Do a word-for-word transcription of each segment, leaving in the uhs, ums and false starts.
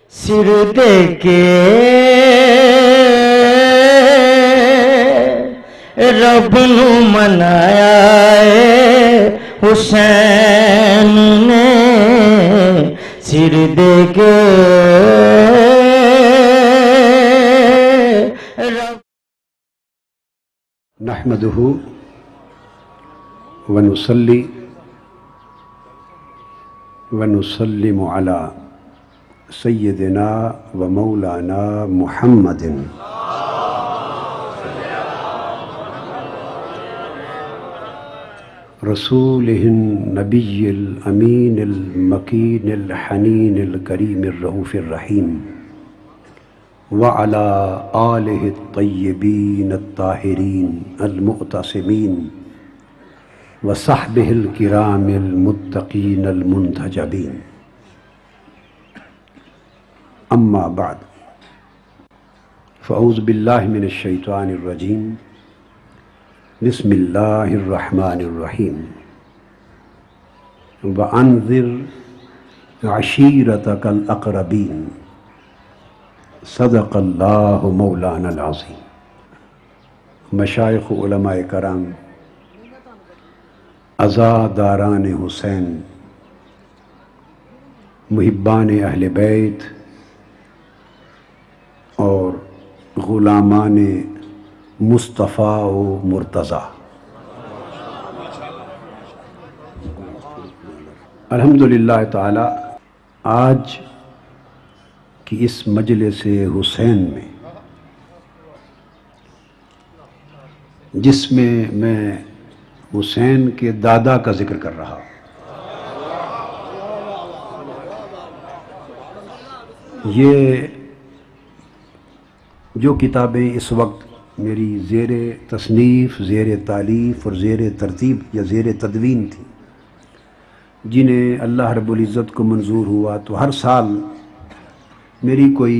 سر دے کے رب نو منایا ہے حسین نے سر دے کے رب نحمدہ ونصلی ونسلم علی سیدنا و مولانا محمد رسولہ النبی الامین المکین الحنین الکریم الرؤوف الرحیم وعلی آلہ الطیبین الطاہرین المعتصمین وصحبہ الکرام المتقین المنتجبین اما بعد فاعوذ باللہ من الشیطان الرجیم بسم اللہ الرحمن الرحیم وانذر عشیرتک الاقربین صدق اللہ مولانا العظیم۔ مشائخ علماء کرام، عزاداران حسین، محبان اہل بیت اور غلامان مصطفیٰ و مرتضیٰ، الحمدللہ تعالی آج کی اس مجلس حسین میں، جس میں میں حسین کے دادا کا ذکر کر رہا ہوں، یہ جو کتابیں اس وقت میری زیر تصنیف، زیر تالیف اور زیر ترتیب یا زیر تدوین تھیں، جنہیں اللہ رب العزت کو منظور ہوا تو ہر سال میری کوئی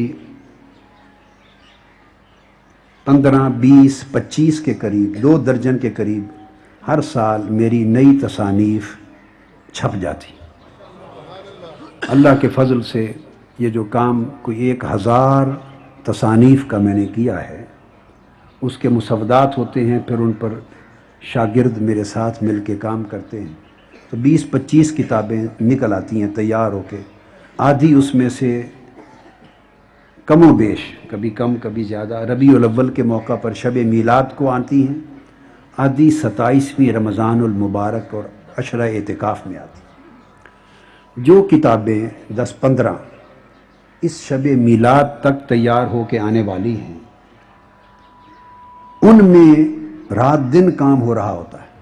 پندرہ بیس پچیس کے قریب، دو درجن کے قریب ہر سال میری نئی تصانیف چھپ جاتی۔ اللہ کے فضل سے یہ جو کام کوئی ایک ہزار تصانیف کا میں نے کیا ہے، اس کے مسودات ہوتے ہیں، پھر ان پر شاگرد میرے ساتھ مل کے کام کرتے ہیں، تو بیس پچیس کتابیں نکل آتی ہیں تیار ہو کے۔ آدھی اس میں سے کم و بیش، کبھی کم کبھی زیادہ، ربیع الاول کے موقع پر شب میلاد کو آتی ہیں، آدھی ستائیسویں رمضان المبارک اور عشرہ اعتکاف میں آتی ہیں۔ جو کتابیں دس پندرہ اس شب میلاد تک تیار ہو کے آنے والی ہیں، ان میں رات دن کام ہو رہا ہوتا ہے،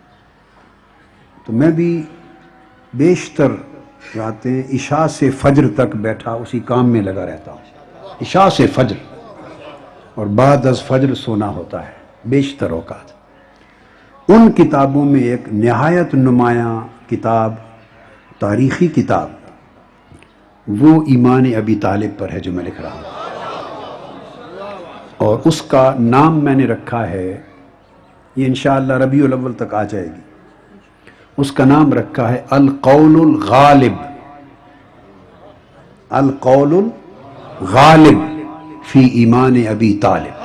تو میں بھی بیشتر راتیں عشاء سے فجر تک بیٹھا اسی کام میں لگا رہتا ہوں۔ عشاء سے فجر اور بعد از فجر سونا ہوتا ہے بیشتر اوقات۔ ان کتابوں میں ایک نہایت نمایاں کتاب، تاریخی کتاب، وہ ایمان ابی طالب پر ہے جو میں لکھ رہا ہوں، اور اس کا نام میں نے رکھا ہے، یہ انشاءاللہ ربیع الاول تک آ جائے گی، اس کا نام رکھا ہے القول الغالب، القول الغالب فی ایمان ابی طالب۔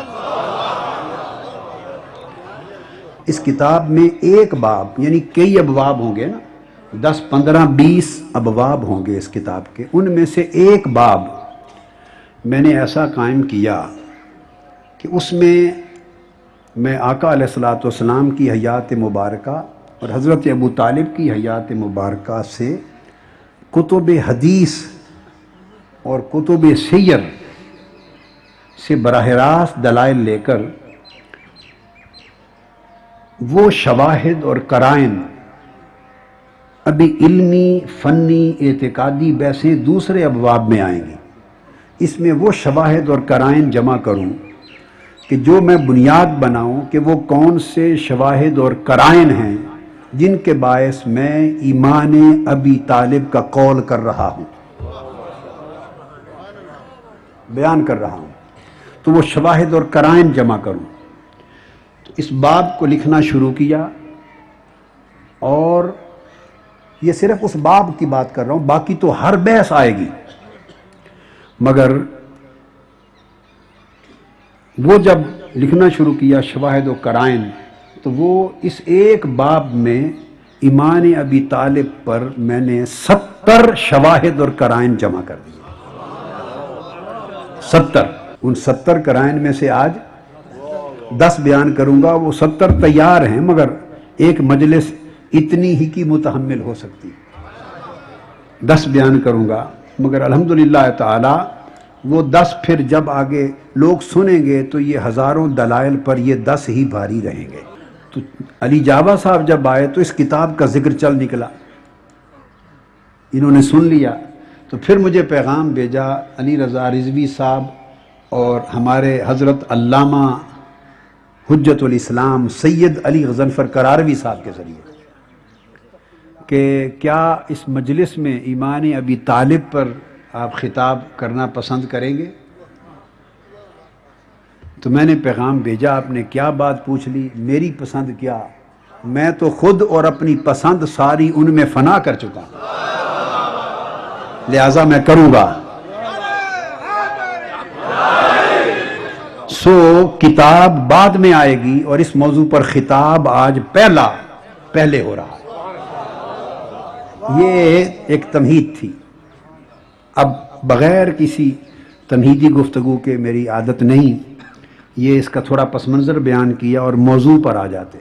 اس کتاب میں ایک باب، یعنی کئی ابواب ہوں گے نا، دس پندرہ بیس ابواب ہوں گے اس کتاب کے، ان میں سے ایک باب میں نے ایسا قائم کیا کہ اس میں میں آقا علیہ الصلوۃ والسلام کی حیات مبارکہ اور حضرت ابو طالب کی حیات مبارکہ سے کتب حدیث اور کتب سیر سے براہ راست دلائل لے کر وہ شواہد اور قرائن، ابھی علمی، فنی، اعتقادی بحثیں دوسرے ابواب میں آئیں گی، اس میں وہ شواہد اور قرائن جمع کروں کہ جو میں بنیاد بناؤں کہ وہ کون سے شواہد اور قرائن ہیں جن کے باعث میں ایمان ابی طالب کا قول کر رہا ہوں، بیان کر رہا ہوں، تو وہ شواہد اور قرائن جمع کروں۔ تو اس باب کو لکھنا شروع کیا، اور یہ صرف اس باب کی بات کر رہا ہوں، باقی تو ہر بحث آئے گی، مگر وہ جب لکھنا شروع کیا شواہد و قرائن، تو وہ اس ایک باب میں ایمان ابی طالب پر میں نے ستر شواہد اور قرائن جمع کر دیے. ستر. ان ستر قرائن میں سے آج دس بیان کروں گا. وہ ستر تیار ہیں مگر ایک مجلس اتنی ہی کی متحمل ہو سکتی. دس بیان کروں گا مگر الحمدللہ تعالی وہ دس پھر جب آگے لوگ سنیں گے تو یہ ہزاروں دلائل پر یہ دس ہی بھاری رہیں گے. تو علی جابا صاحب جب آئے تو اس کتاب کا ذکر چل نکلا، انہوں نے سن لیا تو پھر مجھے پیغام بھیجا علی رضا رضوی صاحب اور ہمارے حضرت علامہ حجت الاسلام سید علی غضنفر کراروی صاحب کے ذریعے کہ کیا اس مجلس میں ایمان ابی طالب پر آپ خطاب کرنا پسند کریں گے. تو میں نے پیغام بھیجا، آپ نے کیا بات پوچھ لی، میری پسند کیا، میں تو خود اور اپنی پسند ساری ان میں فنا کر چکا ہوں، لہذا میں کروں گا. سو کتاب بعد میں آئے گی اور اس موضوع پر خطاب آج پہلا پہلے ہو رہا ہے. یہ ایک تمہید تھی. اب بغیر کسی تمہیدی گفتگو کے میری عادت نہیں، یہ اس کا تھوڑا پس منظر بیان کیا اور موضوع پر آ جاتے.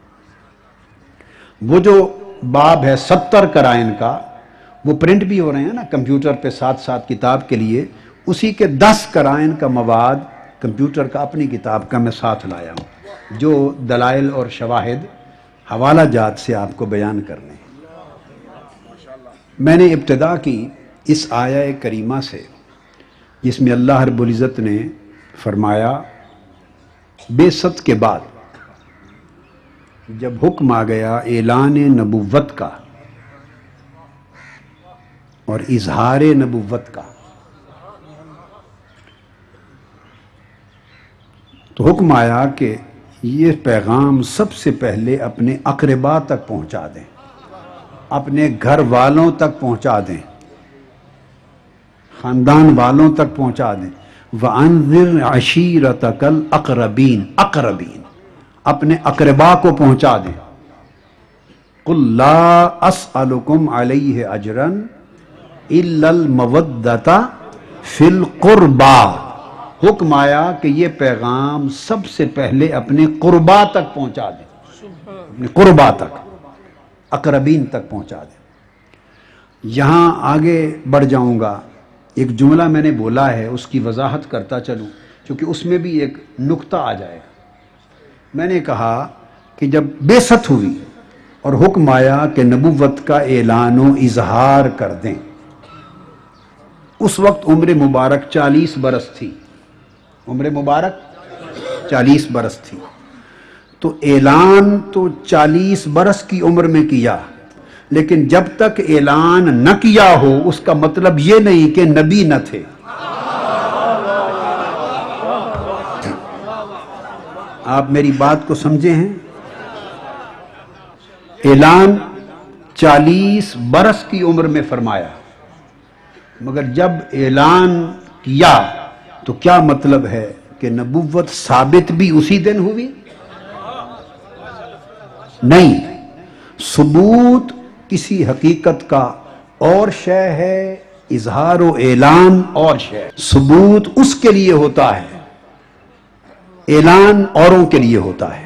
وہ جو باب ہے ستر قرائن کا، وہ پرنٹ بھی ہو رہے ہیں نا کمپیوٹر پہ ساتھ ساتھ کتاب کے لیے. اسی کے دس قرائن کا مواد کمپیوٹر کا اپنی کتاب کا میں ساتھ لایا ہوں، جو دلائل اور شواہد حوالہ جات سے آپ کو بیان کرنے ہیں. میں نے ابتدا کی اس آیہ کریمہ سے جس میں اللہ رب العزت نے فرمایا بعثت کے بعد جب حکم آ گیا اعلان نبوت کا اور اظہار نبوت کا، تو حکم آیا کہ یہ پیغام سب سے پہلے اپنے اقربا تک پہنچا دیں، اپنے گھر والوں تک پہنچا دیں، خاندان والوں تک پہنچا دیں. وَأَنذِرْ عَشِيرَتَكَ الْأَقْرَبِينَ، اقربین اپنے اقربا کو پہنچا دیں. قُلْ لَا أَسْأَلُكُمْ عَلَيْهِ أَجْرًا إِلَّا الْمَوَدَّةَ فِي الْقُرْبَى. حکم آیا کہ یہ پیغام سب سے پہلے اپنے قربا تک پہنچا دیں، اپنے قربا تک، اقربین تک پہنچا دیں. یہاں آگے بڑھ جاؤں گا، ایک جملہ میں نے بولا ہے اس کی وضاحت کرتا چلوں کیونکہ اس میں بھی ایک نقطہ آ جائے گا. میں نے کہا کہ جب بعثت ہوئی اور حکم آیا کہ نبوت کا اعلان و اظہار کر دیں، اس وقت عمر مبارک چالیس برس تھی. عمر مبارک چالیس برس تھی. تو اعلان تو چالیس برس کی عمر میں کیا، لیکن جب تک اعلان نہ کیا ہو اس کا مطلب یہ نہیں کہ نبی نہ تھے. آپ میری بات کو سمجھے ہیں؟ اعلان چالیس برس کی عمر میں فرمایا، مگر جب اعلان کیا تو کیا مطلب ہے کہ نبوت ثابت بھی اسی دن ہوئی؟ نہیں. ثبوت کسی حقیقت کا اور شے ہے، اظہار و اعلان اور شے. ثبوت اس کے لیے ہوتا ہے، اعلان اوروں کے لیے ہوتا ہے.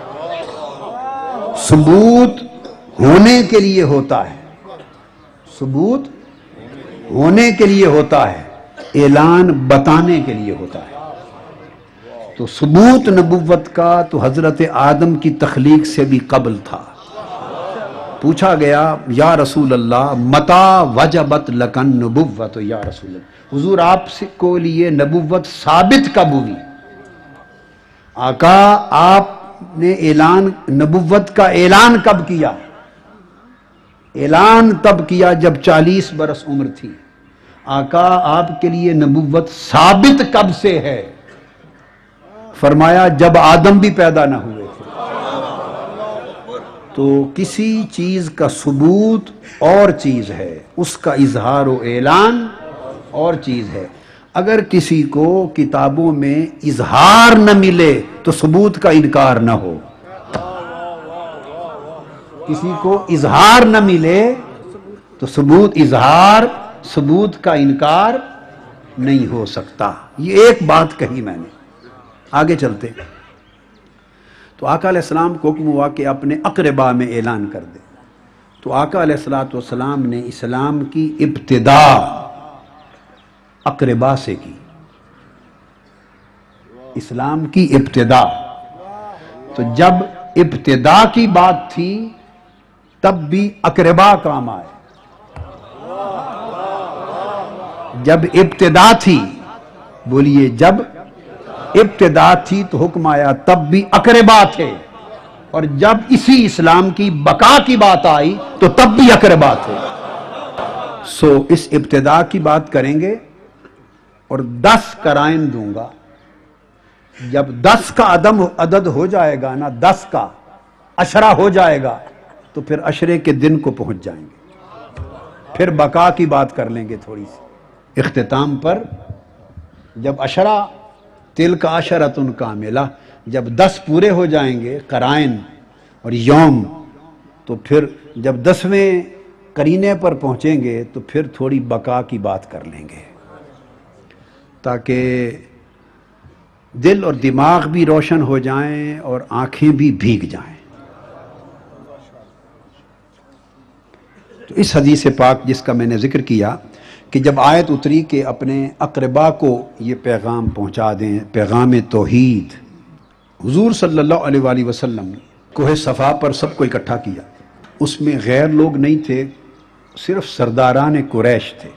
ثبوت ہونے کے لیے ہوتا ہے، ثبوت ہونے کے لیے ہوتا ہے، اعلان بتانے کے لیے ہوتا ہے. تو ثبوت نبوت کا تو حضرت آدم کی تخلیق سے بھی قبل تھا. پوچھا گیا یا رسول اللہ متا وجبت لکن نبوت، یا رسول اللہ حضور آپ کو لیے نبوت ثابت کب ہوئی؟ آقا آپ نے اعلان نبوت کا اعلان کب کیا؟ اعلان تب کیا جب چالیس برس عمر تھی. آقا آپ کے لیے نبوت ثابت کب سے ہے؟ فرمایا جب آدم بھی پیدا نہ ہوئے تھے. تو کسی چیز کا ثبوت اور چیز ہے، اس کا اظہار و اعلان اور چیز ہے. اگر کسی کو کتابوں میں اظہار نہ ملے تو ثبوت کا انکار نہ ہو. کسی کو اظہار نہ ملے تو ثبوت اظہار ثبوت کا انکار نہیں ہو سکتا. یہ ایک بات کہی میں نے. آگے چلتے. تو آقا علیہ السلام کو حکم ہوا کہ اپنے اقربا میں اعلان کر دے. تو آقا علیہ الصلوۃ والسلام نے اسلام کی ابتدا اقربا سے کی. اسلام کی ابتدا. تو جب ابتدا کی بات تھی تب بھی اقربا کام آئے. جب ابتدا تھی، بولیے جب ابتدا تھی تو حکم آیا تب بھی اقربا تھے، اور جب اسی اسلام کی بقا کی بات آئی تو تب بھی اقربا تھے. سو اس ابتدا کی بات کریں گے اور دس قرائن دوں گا. جب دس کا عدم عدد ہو جائے گا نا، دس کا عشرہ ہو جائے گا تو پھر عشرے کے دن کو پہنچ جائیں گے. پھر بقا کی بات کر لیں گے تھوڑی سی اختتام پر. جب عشرہ تلک عشرۃ کاملہ، جب دس پورے ہو جائیں گے قرائن اور یوم، تو پھر جب دسویں قرینے پر پہنچیں گے تو پھر تھوڑی بقا کی بات کر لیں گے، تاکہ دل اور دماغ بھی روشن ہو جائیں اور آنکھیں بھی بھیگ جائیں. تو اس حدیث پاک جس کا میں نے ذکر کیا کہ جب آیت اتری کہ اپنے اقربا کو یہ پیغام پہنچا دیں، پیغام توحید، حضور صلی اللہ علیہ وآلہ وسلم کوہ صفا پر سب کو اکٹھا کیا. اس میں غیر لوگ نہیں تھے، صرف سرداران قریش تھے،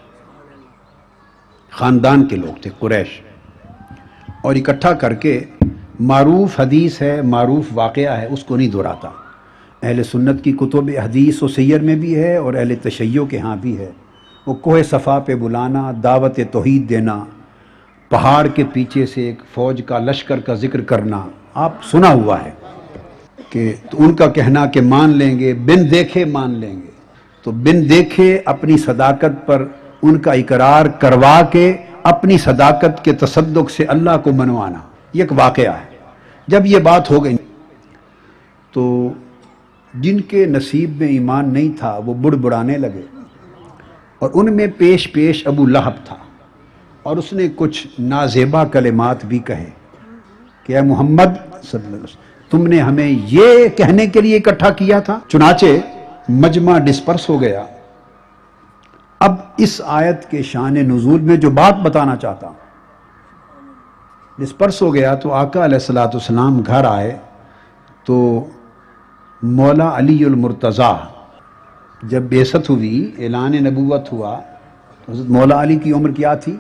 خاندان کے لوگ تھے قریش. اور اکٹھا کر کے معروف حدیث ہے، معروف واقعہ ہے، اس کو نہیں دہراتا. اہل سنت کی کتب حدیث و سیر میں بھی ہے اور اہل تشیع کے ہاں بھی ہے. وہ کوہ صفا پہ بلانا، دعوت توحید دینا، پہاڑ کے پیچھے سے ایک فوج کا لشکر کا ذکر کرنا، آپ سنا ہوا ہے کہ تو ان کا کہنا کہ مان لیں گے، بن دیکھے مان لیں گے. تو بن دیکھے اپنی صداقت پر ان کا اقرار کروا کے اپنی صداقت کے تصدق سے اللہ کو منوانا، یہ ایک واقعہ ہے. جب یہ بات ہو گئی تو جن کے نصیب میں ایمان نہیں تھا وہ بڑ بڑانے لگے، اور ان میں پیش پیش ابو لہب تھا، اور اس نے کچھ نازیبا کلمات بھی کہے کہ اے محمد صلی اللہ علیہ وسلم، تم نے ہمیں یہ کہنے کے لیے اکٹھا کیا تھا. چنانچہ مجمع ڈسپرس ہو گیا. اب اس آیت کے شان نزول میں جو بات بتانا چاہتا ہوں، ڈسپرس ہو گیا تو آقا علیہ الصلوۃ والسلام گھر آئے تو مولا علی المرتضیٰ جب بعثت ہوئی، اعلان نبوت ہوا، تو حضرت مولا علی کی عمر کیا تھی؟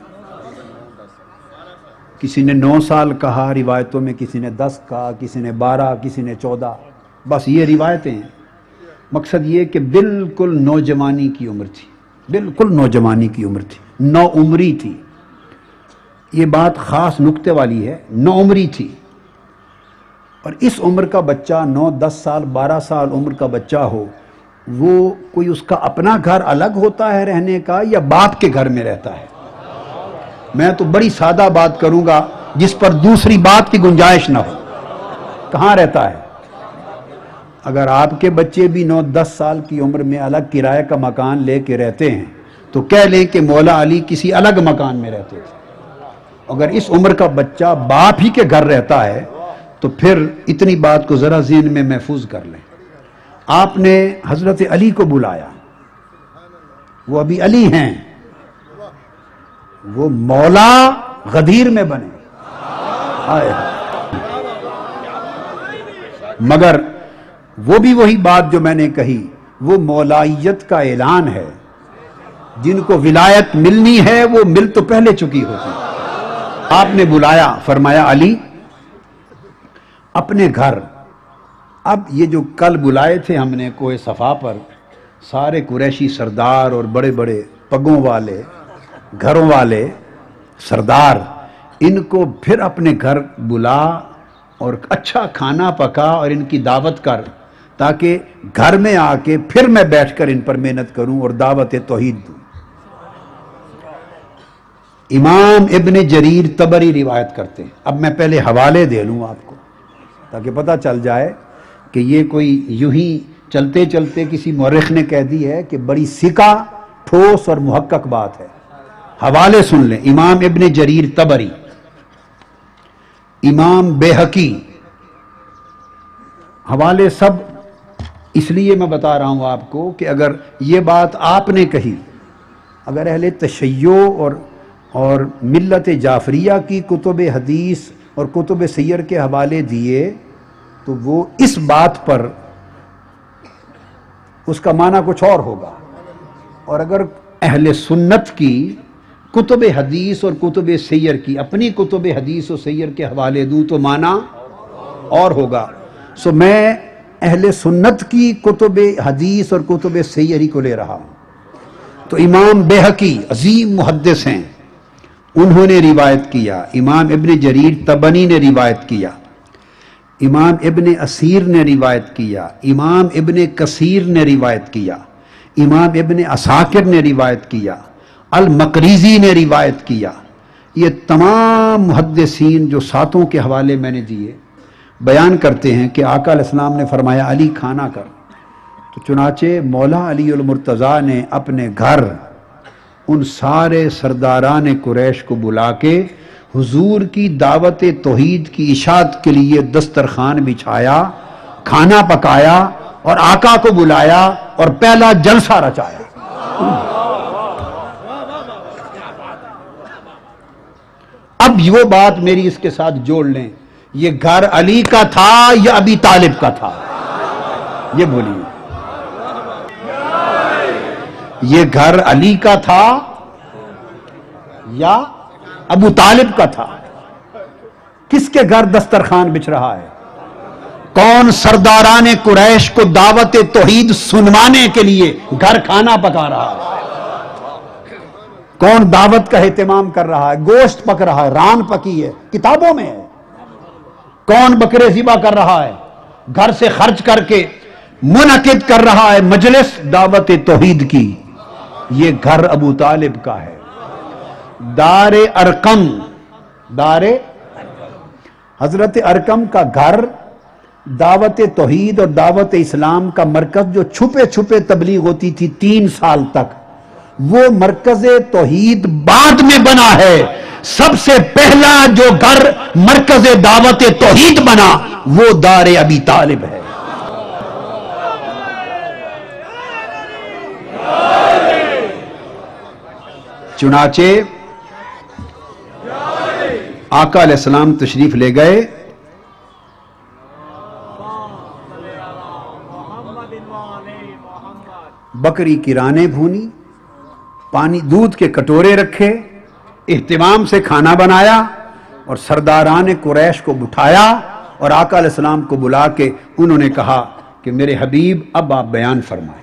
کسی نے نو سال کہا روایتوں میں، کسی نے دس کہا، کسی نے بارہ، کسی نے چودہ، بس یہ روایتیں ہیں. مقصد یہ کہ بالکل نوجوانی کی عمر تھی، بالکل نوجوانی کی عمر تھی، نو عمری تھی. یہ بات خاص نکتے والی ہے، نو عمری تھی. اور اس عمر کا بچہ، نو دس سال بارہ سال عمر کا بچہ ہو، وہ کوئی اس کا اپنا گھر الگ ہوتا ہے رہنے کا یا باپ کے گھر میں رہتا ہے؟ میں تو بڑی سادہ بات کروں گا جس پر دوسری بات کی گنجائش نہ ہو. کہاں رہتا ہے؟ اگر آپ کے بچے بھی نو دس سال کی عمر میں الگ کرائے کا مکان لے کے رہتے ہیں تو کہہ لیں کہ مولا علی کسی الگ مکان میں رہتے تھے. اگر اس عمر کا بچہ باپ ہی کے گھر رہتا ہے تو پھر اتنی بات کو ذرا ذہن میں محفوظ کر لیں. آپ نے حضرت علی کو بلایا، وہ ابھی علی ہیں، وہ مولا غدیر میں بنے آئے، مگر وہ بھی وہی بات جو میں نے کہی، وہ مولائیت کا اعلان ہے. جن کو ولایت ملنی ہے وہ مل تو پہلے چکی ہوتی. آپ نے بلایا، فرمایا علی اپنے گھر. اب یہ جو کل بلائے تھے ہم نے کوہ صفا پر، سارے قریشی سردار اور بڑے بڑے پگوں والے، گھروں والے سردار، ان کو پھر اپنے گھر بلا اور اچھا کھانا پکا اور ان کی دعوت کر، تاکہ گھر میں آ کے پھر میں بیٹھ کر ان پر محنت کروں اور دعوت توحید دوں. امام ابن جریر طبری روایت کرتے ہیں. اب میں پہلے حوالے دے لوں آپ کو تاکہ پتہ چل جائے کہ یہ کوئی یوں ہی چلتے چلتے کسی مورخ نے کہہ دی ہے کہ بڑی ثقہ ٹھوس اور محقق بات ہے. حوالے سن لیں. امام ابن جریر طبری، امام بیہقی، حوالے سب اس لیے میں بتا رہا ہوں آپ کو کہ اگر یہ بات آپ نے کہی، اگر اہل تشیع اور اور ملت جعفریہ کی کتب حدیث اور کتب سیر کے حوالے دیے تو وہ اس بات پر اس کا معنی کچھ اور ہوگا، اور اگر اہل سنت کی کتب حدیث اور کتب سیر کی اپنی کتب حدیث اور سیر کے حوالے دوں تو معنی اور ہوگا. سو میں اہل سنت کی کتب حدیث اور کتب سیری کو لے رہا ہوں. تو امام بیہقی عظیم محدث ہیں، انہوں نے روایت کیا. امام ابن جریر طبری نے روایت کیا. امام ابن اسیر نے روایت کیا. امام ابن کثیر نے روایت کیا. امام ابن عساکر نے روایت کیا. المقریزی نے روایت کیا. یہ تمام محدثین جو ساتوں کے حوالے میں نے دیے بیان کرتے ہیں کہ آقا علیہ السلام نے فرمایا علی کھانا کر. تو چنانچہ مولا علی المرتضیٰ نے اپنے گھر ان سارے سرداران قریش کو بلا کے حضور کی دعوت توحید کی اشاعت کے لیے دسترخوان بچھایا، کھانا پکایا اور آقا کو بلایا اور پہلا جلسہ رچایا. اب وہ بات میری اس کے ساتھ جوڑ لیں، یہ گھر علی کا تھا یا ابی طالب کا تھا؟ یہ بولیے، یہ گھر علی کا تھا یا ابو طالب کا تھا؟ کس کے گھر دسترخوان بچھ رہا ہے؟ کون سرداران قریش کو دعوت توحید سنوانے کے لیے گھر کھانا پکا رہا ہے؟ کون دعوت کا اہتمام کر رہا ہے؟ گوشت پک رہا ہے، ران پکی ہے، کتابوں میں ہے. کون بکرے ذبح کر رہا ہے؟ گھر سے خرچ کر کے منعقد کر رہا ہے مجلس دعوت توحید کی. یہ گھر ابو طالب کا ہے. دار ارقم، دار حضرت ارقم کا گھر دعوت توحید اور دعوت اسلام کا مرکز جو چھپے چھپے تبلیغ ہوتی تھی تین سال تک، وہ مرکز توحید بعد میں بنا ہے. سب سے پہلا جو گھر مرکز دعوت توحید بنا وہ دار ابی طالب ہے. چنانچہ آقا علیہ السلام تشریف لے گئے. بکری کی رانیں بھونی، پانی دودھ کے کٹورے رکھے، اہتمام سے کھانا بنایا اور سرداران قریش کو بٹھایا اور آقا علیہ السلام کو بلا کے انہوں نے کہا کہ میرے حبیب اب آپ بیان فرمائیں.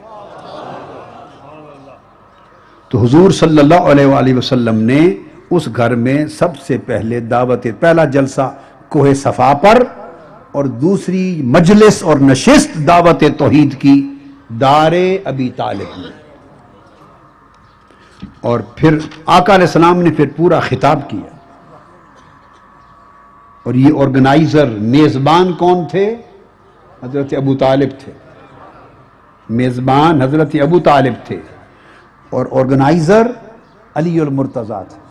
تو حضور صلی اللہ علیہ وآلہ وسلم نے اس گھر میں سب سے پہلے دعوت، پہلا جلسہ کوہ صفا پر اور دوسری مجلس اور نشست دعوت توحید کی دار ابی طالب میں. اور پھر آقا علیہ السلام نے پھر پورا خطاب کیا. اور یہ آرگنائزر، میزبان کون تھے؟ حضرت ابو طالب تھے. میزبان حضرت ابو طالب تھے اور آرگنائزر علی المرتضیٰ تھے.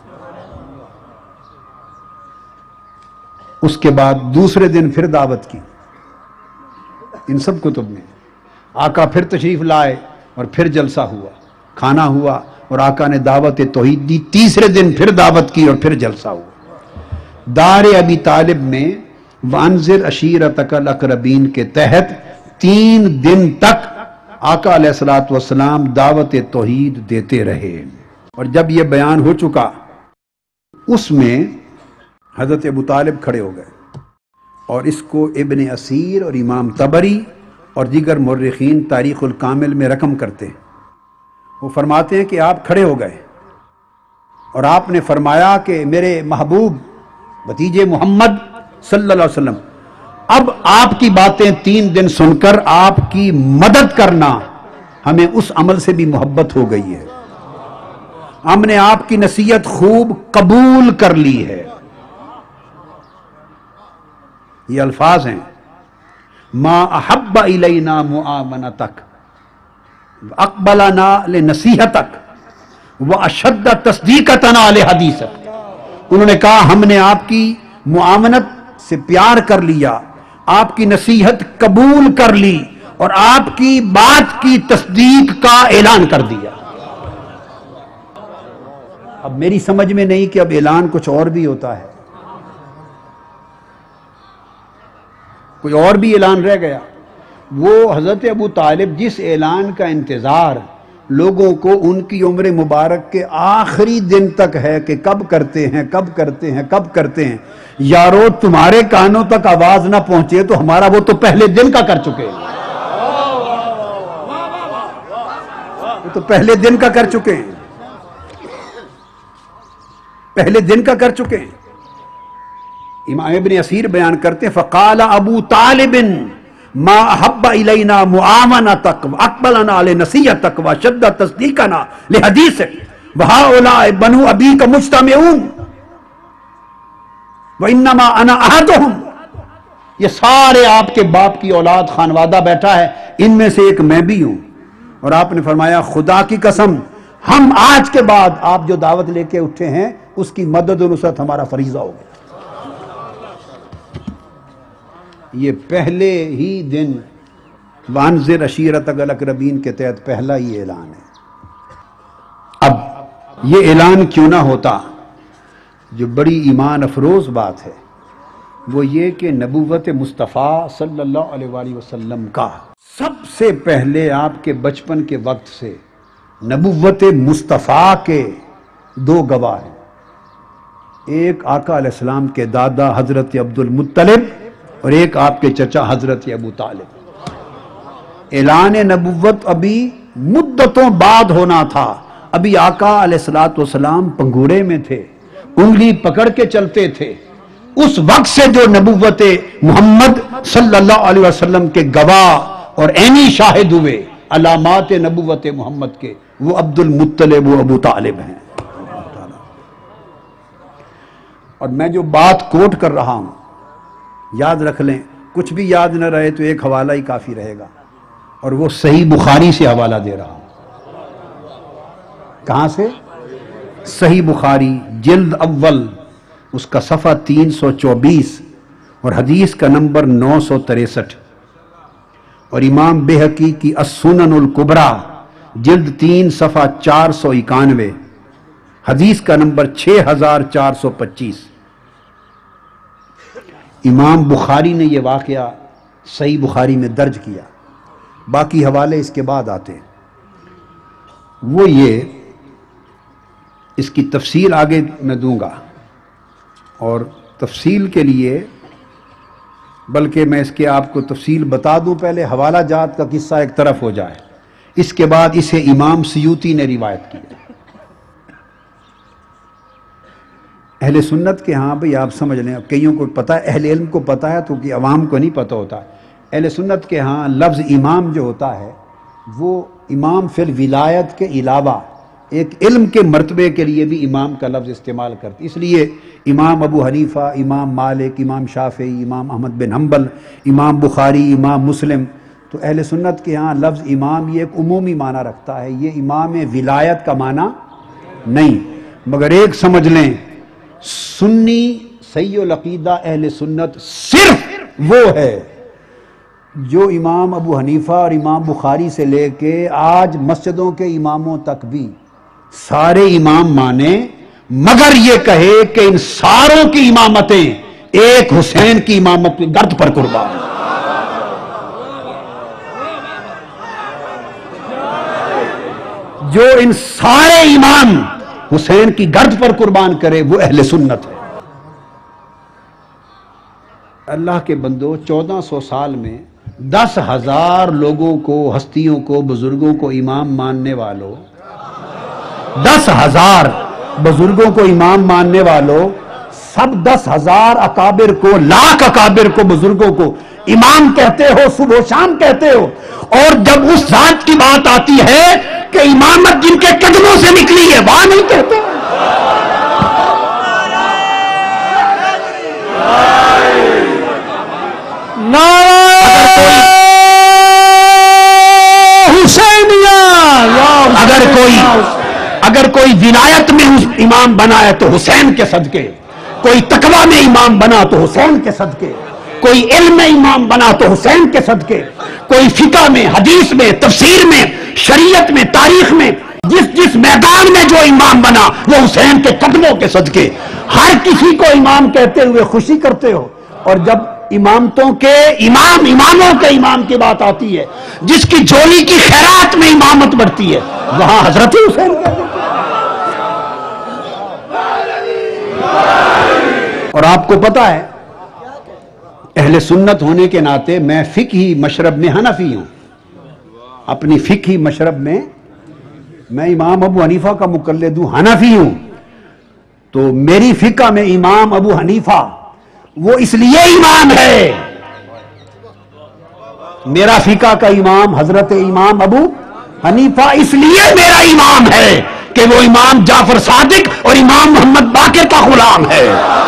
اس کے بعد دوسرے دن پھر دعوت کی ان سب کتب میں. آقا پھر تشریف لائے اور پھر جلسہ ہوا، کھانا ہوا اور آقا نے دعوت توحید دی. تیسرے دن پھر دعوت کی اور پھر جلسہ ہوا. دار ابی طالب میں وانذر عشیرتک الاقربین کے تحت تین دن تک آقا علیہ الصلوۃ والسلام دعوت توحید دیتے رہے. اور جب یہ بیان ہو چکا اس میں حضرت ابو طالب کھڑے ہو گئے اور اس کو ابن اسیر اور امام طبری اور دیگر مورخین تاریخ الکامل میں رقم کرتے ہیں. وہ فرماتے ہیں کہ آپ کھڑے ہو گئے اور آپ نے فرمایا کہ میرے محبوب بھتیجے محمد صلی اللہ علیہ وسلم، اب آپ کی باتیں تین دن سن کر آپ کی مدد کرنا، ہمیں اس عمل سے بھی محبت ہو گئی ہے. ہم نے آپ کی نصیحت خوب قبول کر لی ہے. یہ الفاظ ہیں ما احب الینا معاونتک اقبلنا لنصیحتک واشد تصدیقتنا لحدیثک. انہوں نے کہا ہم نے آپ کی معاونت سے پیار کر لیا، آپ کی نصیحت قبول کر لی اور آپ کی بات کی تصدیق کا اعلان کر دیا. اب میری سمجھ میں نہیں کہ اب اعلان کچھ اور بھی ہوتا ہے، کوئی اور بھی اعلان رہ گیا. وہ حضرت ابو طالب جس اعلان کا انتظار لوگوں کو ان کی عمر مبارک کے آخری دن تک ہے کہ کب کرتے ہیں کب کرتے ہیں کب کرتے ہیں، یارو تمہارے کانوں تک آواز نہ پہنچے تو ہمارا وہ تو پہلے دن کا کر چکے ہیں، وہ تو پہلے دن کا کر چکے ہیں پہلے دن کا کر چکے ہیں. امام ابن اسیر بیان کرتے ہیں فقال ابو طالب ما احب الینا معاونتک واقبلنا لنصیحتک واشد تصدیقنا لحدیثک وہؤلاء بنو ابیک مجتمعون وانما انا احدهم. یہ سارے آپ کے باپ کی اولاد خانوادہ بیٹھا ہے، ان میں سے ایک میں بھی ہوں. اور آپ نے فرمایا خدا کی قسم ہم آج کے بعد آپ جو دعوت لے کے اٹھے ہیں اس کی مدد و نصرت ہمارا فریضہ ہوگا. یہ پہلے ہی دن وانذر عشیرتک الاقربین کے تحت پہلا ہی اعلان ہے. اب یہ اعلان کیوں نہ ہوتا؟ جو بڑی ایمان افروز بات ہے وہ یہ کہ نبوت مصطفیٰ صلی اللہ علیہ وآلہ وسلم کا سب سے پہلے آپ کے بچپن کے وقت سے نبوت مصطفیٰ کے دو گواہ ہیں. ایک آقا علیہ السلام کے دادا حضرت عبد المطلب اور ایک آپ کے چچا حضرت ابو طالب. اعلان نبوت ابھی مدتوں بعد ہونا تھا. ابھی آقا علیہ الصلوۃ والسلام پنگوڑے میں تھے، انگلی پکڑ کے چلتے تھے. اس وقت سے جو نبوت محمد صلی اللہ علیہ وسلم کے گواہ اور عینی شاہد ہوئے علامات نبوت محمد کے، وہ عبد المطلب و ابو طالب ہیں. اور میں جو بات کوٹ کر رہا ہوں یاد رکھ لیں، کچھ بھی یاد نہ رہے تو ایک حوالہ ہی کافی رہے گا، اور وہ صحیح بخاری سے حوالہ دے رہا ہوں. کہاں سے؟ صحیح بخاری جلد اول، اس کا صفحہ تین سو چوبیس اور حدیث کا نمبر نو سو تریسٹھ. اور امام بہقی کی السنن الکبریٰ جلد تین صفحہ چار سو اکانوے، حدیث کا نمبر چھ ہزار چار سو پچیس. امام بخاری نے یہ واقعہ صحیح بخاری میں درج کیا. باقی حوالے اس کے بعد آتے ہیں. وہ یہ، اس کی تفصیل آگے میں دوں گا، اور تفصیل کے لیے بلکہ میں اس کے آپ کو تفصیل بتا دوں، پہلے حوالہ جات کا قصہ ایک طرف ہو جائے، اس کے بعد اسے امام سیوطی نے روایت کیا. اہل سنت کے ہاں بھئی آپ سمجھ لیں، کئیوں کو پتہ ہے، اہل علم کو پتہ ہے تو کہ عوام کو نہیں پتہ ہوتا. اہل سنت کے ہاں لفظ امام جو ہوتا ہے وہ امام فی الولایت کے علاوہ ایک علم کے مرتبے کے لیے بھی امام کا لفظ استعمال کرتے. اس لیے امام ابو حنیفہ، امام مالک، امام شافعی، امام احمد بن حنبل، امام بخاری، امام مسلم، تو اہل سنت کے ہاں لفظ امام یہ ایک عمومی معنی رکھتا ہے، یہ امام ولایت کا معنی نہیں. مگر ایک سمجھ لیں، سنی صحیح العقیدہ اہل سنت صرف وہ ہے جو امام ابو حنیفہ اور امام بخاری سے لے کے آج مسجدوں کے اماموں تک بھی سارے امام مانے، مگر یہ کہے کہ ان ساروں کی امامتیں ایک حسین کی امامت کی گرد پر قربان. جو ان سارے امام حسین کی گرد پر قربان کرے وہ اہل سنت ہے. اللہ کے بندو، چودہ سو سال میں دس ہزار لوگوں کو، ہستیوں کو، بزرگوں کو امام ماننے والوں، دس ہزار بزرگوں کو امام ماننے والوں، سب دس ہزار اکابر کو، لاکھ اکابر کو، بزرگوں کو امام کہتے ہو، صبح و شام کہتے ہو، اور جب اس ذات کی بات آتی ہے کہ امامت جن کے قدموں سے نکلی ہے وہاں نہیں کہتے. اگر کوئی اگر کوئی ولایت میں امام بنا ہے تو حسین کے صدقے، کوئی تقوی میں امام بنا تو حسین کے صدقے، کوئی علم میں امام بنا تو حسین کے صدقے، کوئی فقہ میں، حدیث میں، تفسیر میں، شریعت میں، تاریخ میں، جس جس میدان میں جو امام بنا وہ حسین کے قدموں کے صدقے. ہر کسی کو امام کہتے ہوئے خوشی کرتے ہو، اور جب امامتوں کے امام اماموں کے امام کی بات آتی ہے جس کی جھولی کی خیرات میں امامت بڑھتی ہے وہاں حضرت حسین کہتے ہیں. اور آپ کو پتا ہے اہل سنت ہونے کے ناطے میں فقہی مشرب میں حنفی ہوں. اپنی فقہی مشرب میں میں امام ابو حنیفہ کا مقلد ہوں، حنفی ہوں. تو میری فقہ میں امام ابو حنیفہ وہ اس لیے امام ہے، میرا فقہ کا امام حضرت امام ابو حنیفہ اس لیے میرا امام ہے کہ وہ امام جعفر صادق اور امام محمد باقر کا غلام ہے.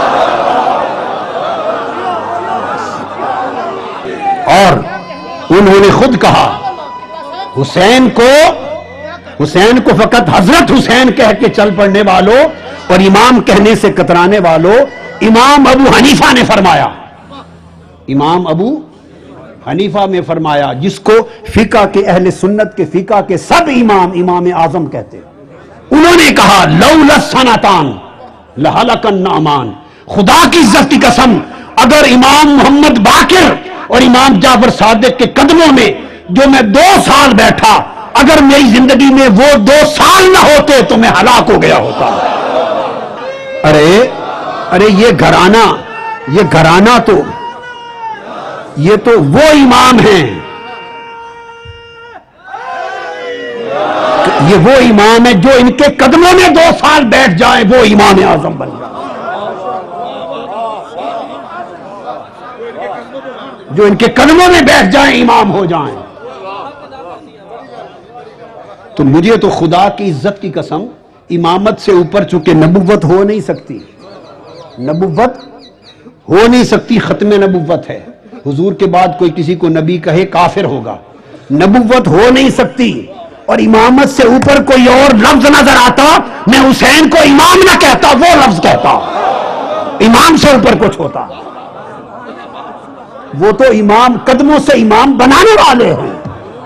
اور انہوں نے خود کہا حسین کو حسین کو فقط حضرت حسین کہہ کے چل پڑنے والوں اور امام کہنے سے کترانے والوں امام ابو حنیفہ نے فرمایا، امام ابو حنیفہ میں فرمایا، جس کو فقہ کے اہل سنت کے فقہ کے سب امام امام اعظم کہتے ہیں. انہوں نے کہا لولا السنتان لہلک النعمان، خدا کی عزت کی قسم اگر امام محمد باقر اور امام جعفر صادق کے قدموں میں جو میں دو سال بیٹھا، اگر میری زندگی میں وہ دو سال نہ ہوتے تو میں ہلاک ہو گیا ہوتا. ارے ارے یہ گھرانہ یہ گھرانہ تو یہ تو وہ امام ہیں، یہ وہ امام ہے جو ان کے قدموں میں دو سال بیٹھ جائیں وہ امام اعظم بن جائیں، جو ان کے قدموں میں بیٹھ جائیں امام ہو جائیں. تو مجھے تو خدا کی عزت کی قسم امامت سے اوپر چونکہ نبوت ہو نہیں سکتی، نبوت ہو نہیں سکتی، ختم نبوت ہے. حضور کے بعد کوئی کسی کو نبی کہے کافر ہوگا. نبوت ہو نہیں سکتی، اور امامت سے اوپر کوئی اور لفظ نظر آتا میں حسین کو امام نہ کہتا، وہ لفظ کہتا. امام سے اوپر کچھ ہوتا، وہ تو امام قدموں سے امام بنانے والے ہیں.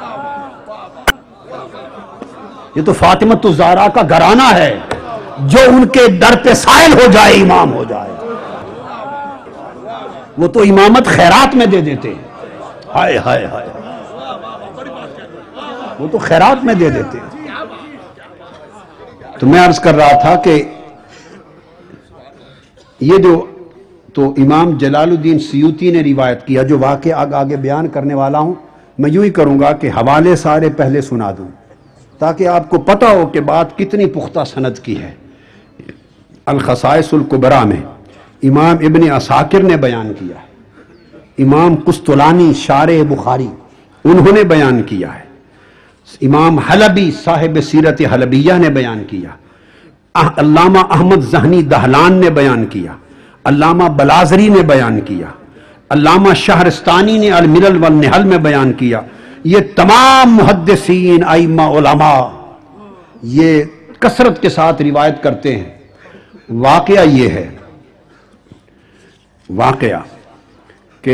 یہ تو فاطمۃ الزہرا کا گھرانہ ہے، جو ان کے در پہ سائل ہو جائے امام ہو جائے. وہ تو امامت خیرات میں دے دیتے، ہائے ہائے ہائے، وہ تو خیرات میں دے دیتے. تو میں عرض کر رہا تھا کہ یہ جو تو امام جلال الدین سیوطی نے روایت کیا، جو واقعہ آگ آگے بیان کرنے والا ہوں میں یوں ہی کروں گا کہ حوالے سارے پہلے سنا دوں تاکہ آپ کو پتہ ہو کہ بات کتنی پختہ سند کی ہے. الخصائص الکبریٰ میں امام ابن عساکر نے بیان کیا ہے، امام قسطلانی شارح بخاری انہوں نے بیان کیا ہے، امام حلبی صاحب سیرت حلبیہ نے بیان کیا، علامہ احمد زہنی دہلان نے بیان کیا، علامہ بلازری نے بیان کیا، علامہ شہرستانی نے الملل والنحل میں بیان کیا. یہ تمام محدثین ائمہ علماء یہ کثرت کے ساتھ روایت کرتے ہیں. واقعہ یہ ہے واقعہ کہ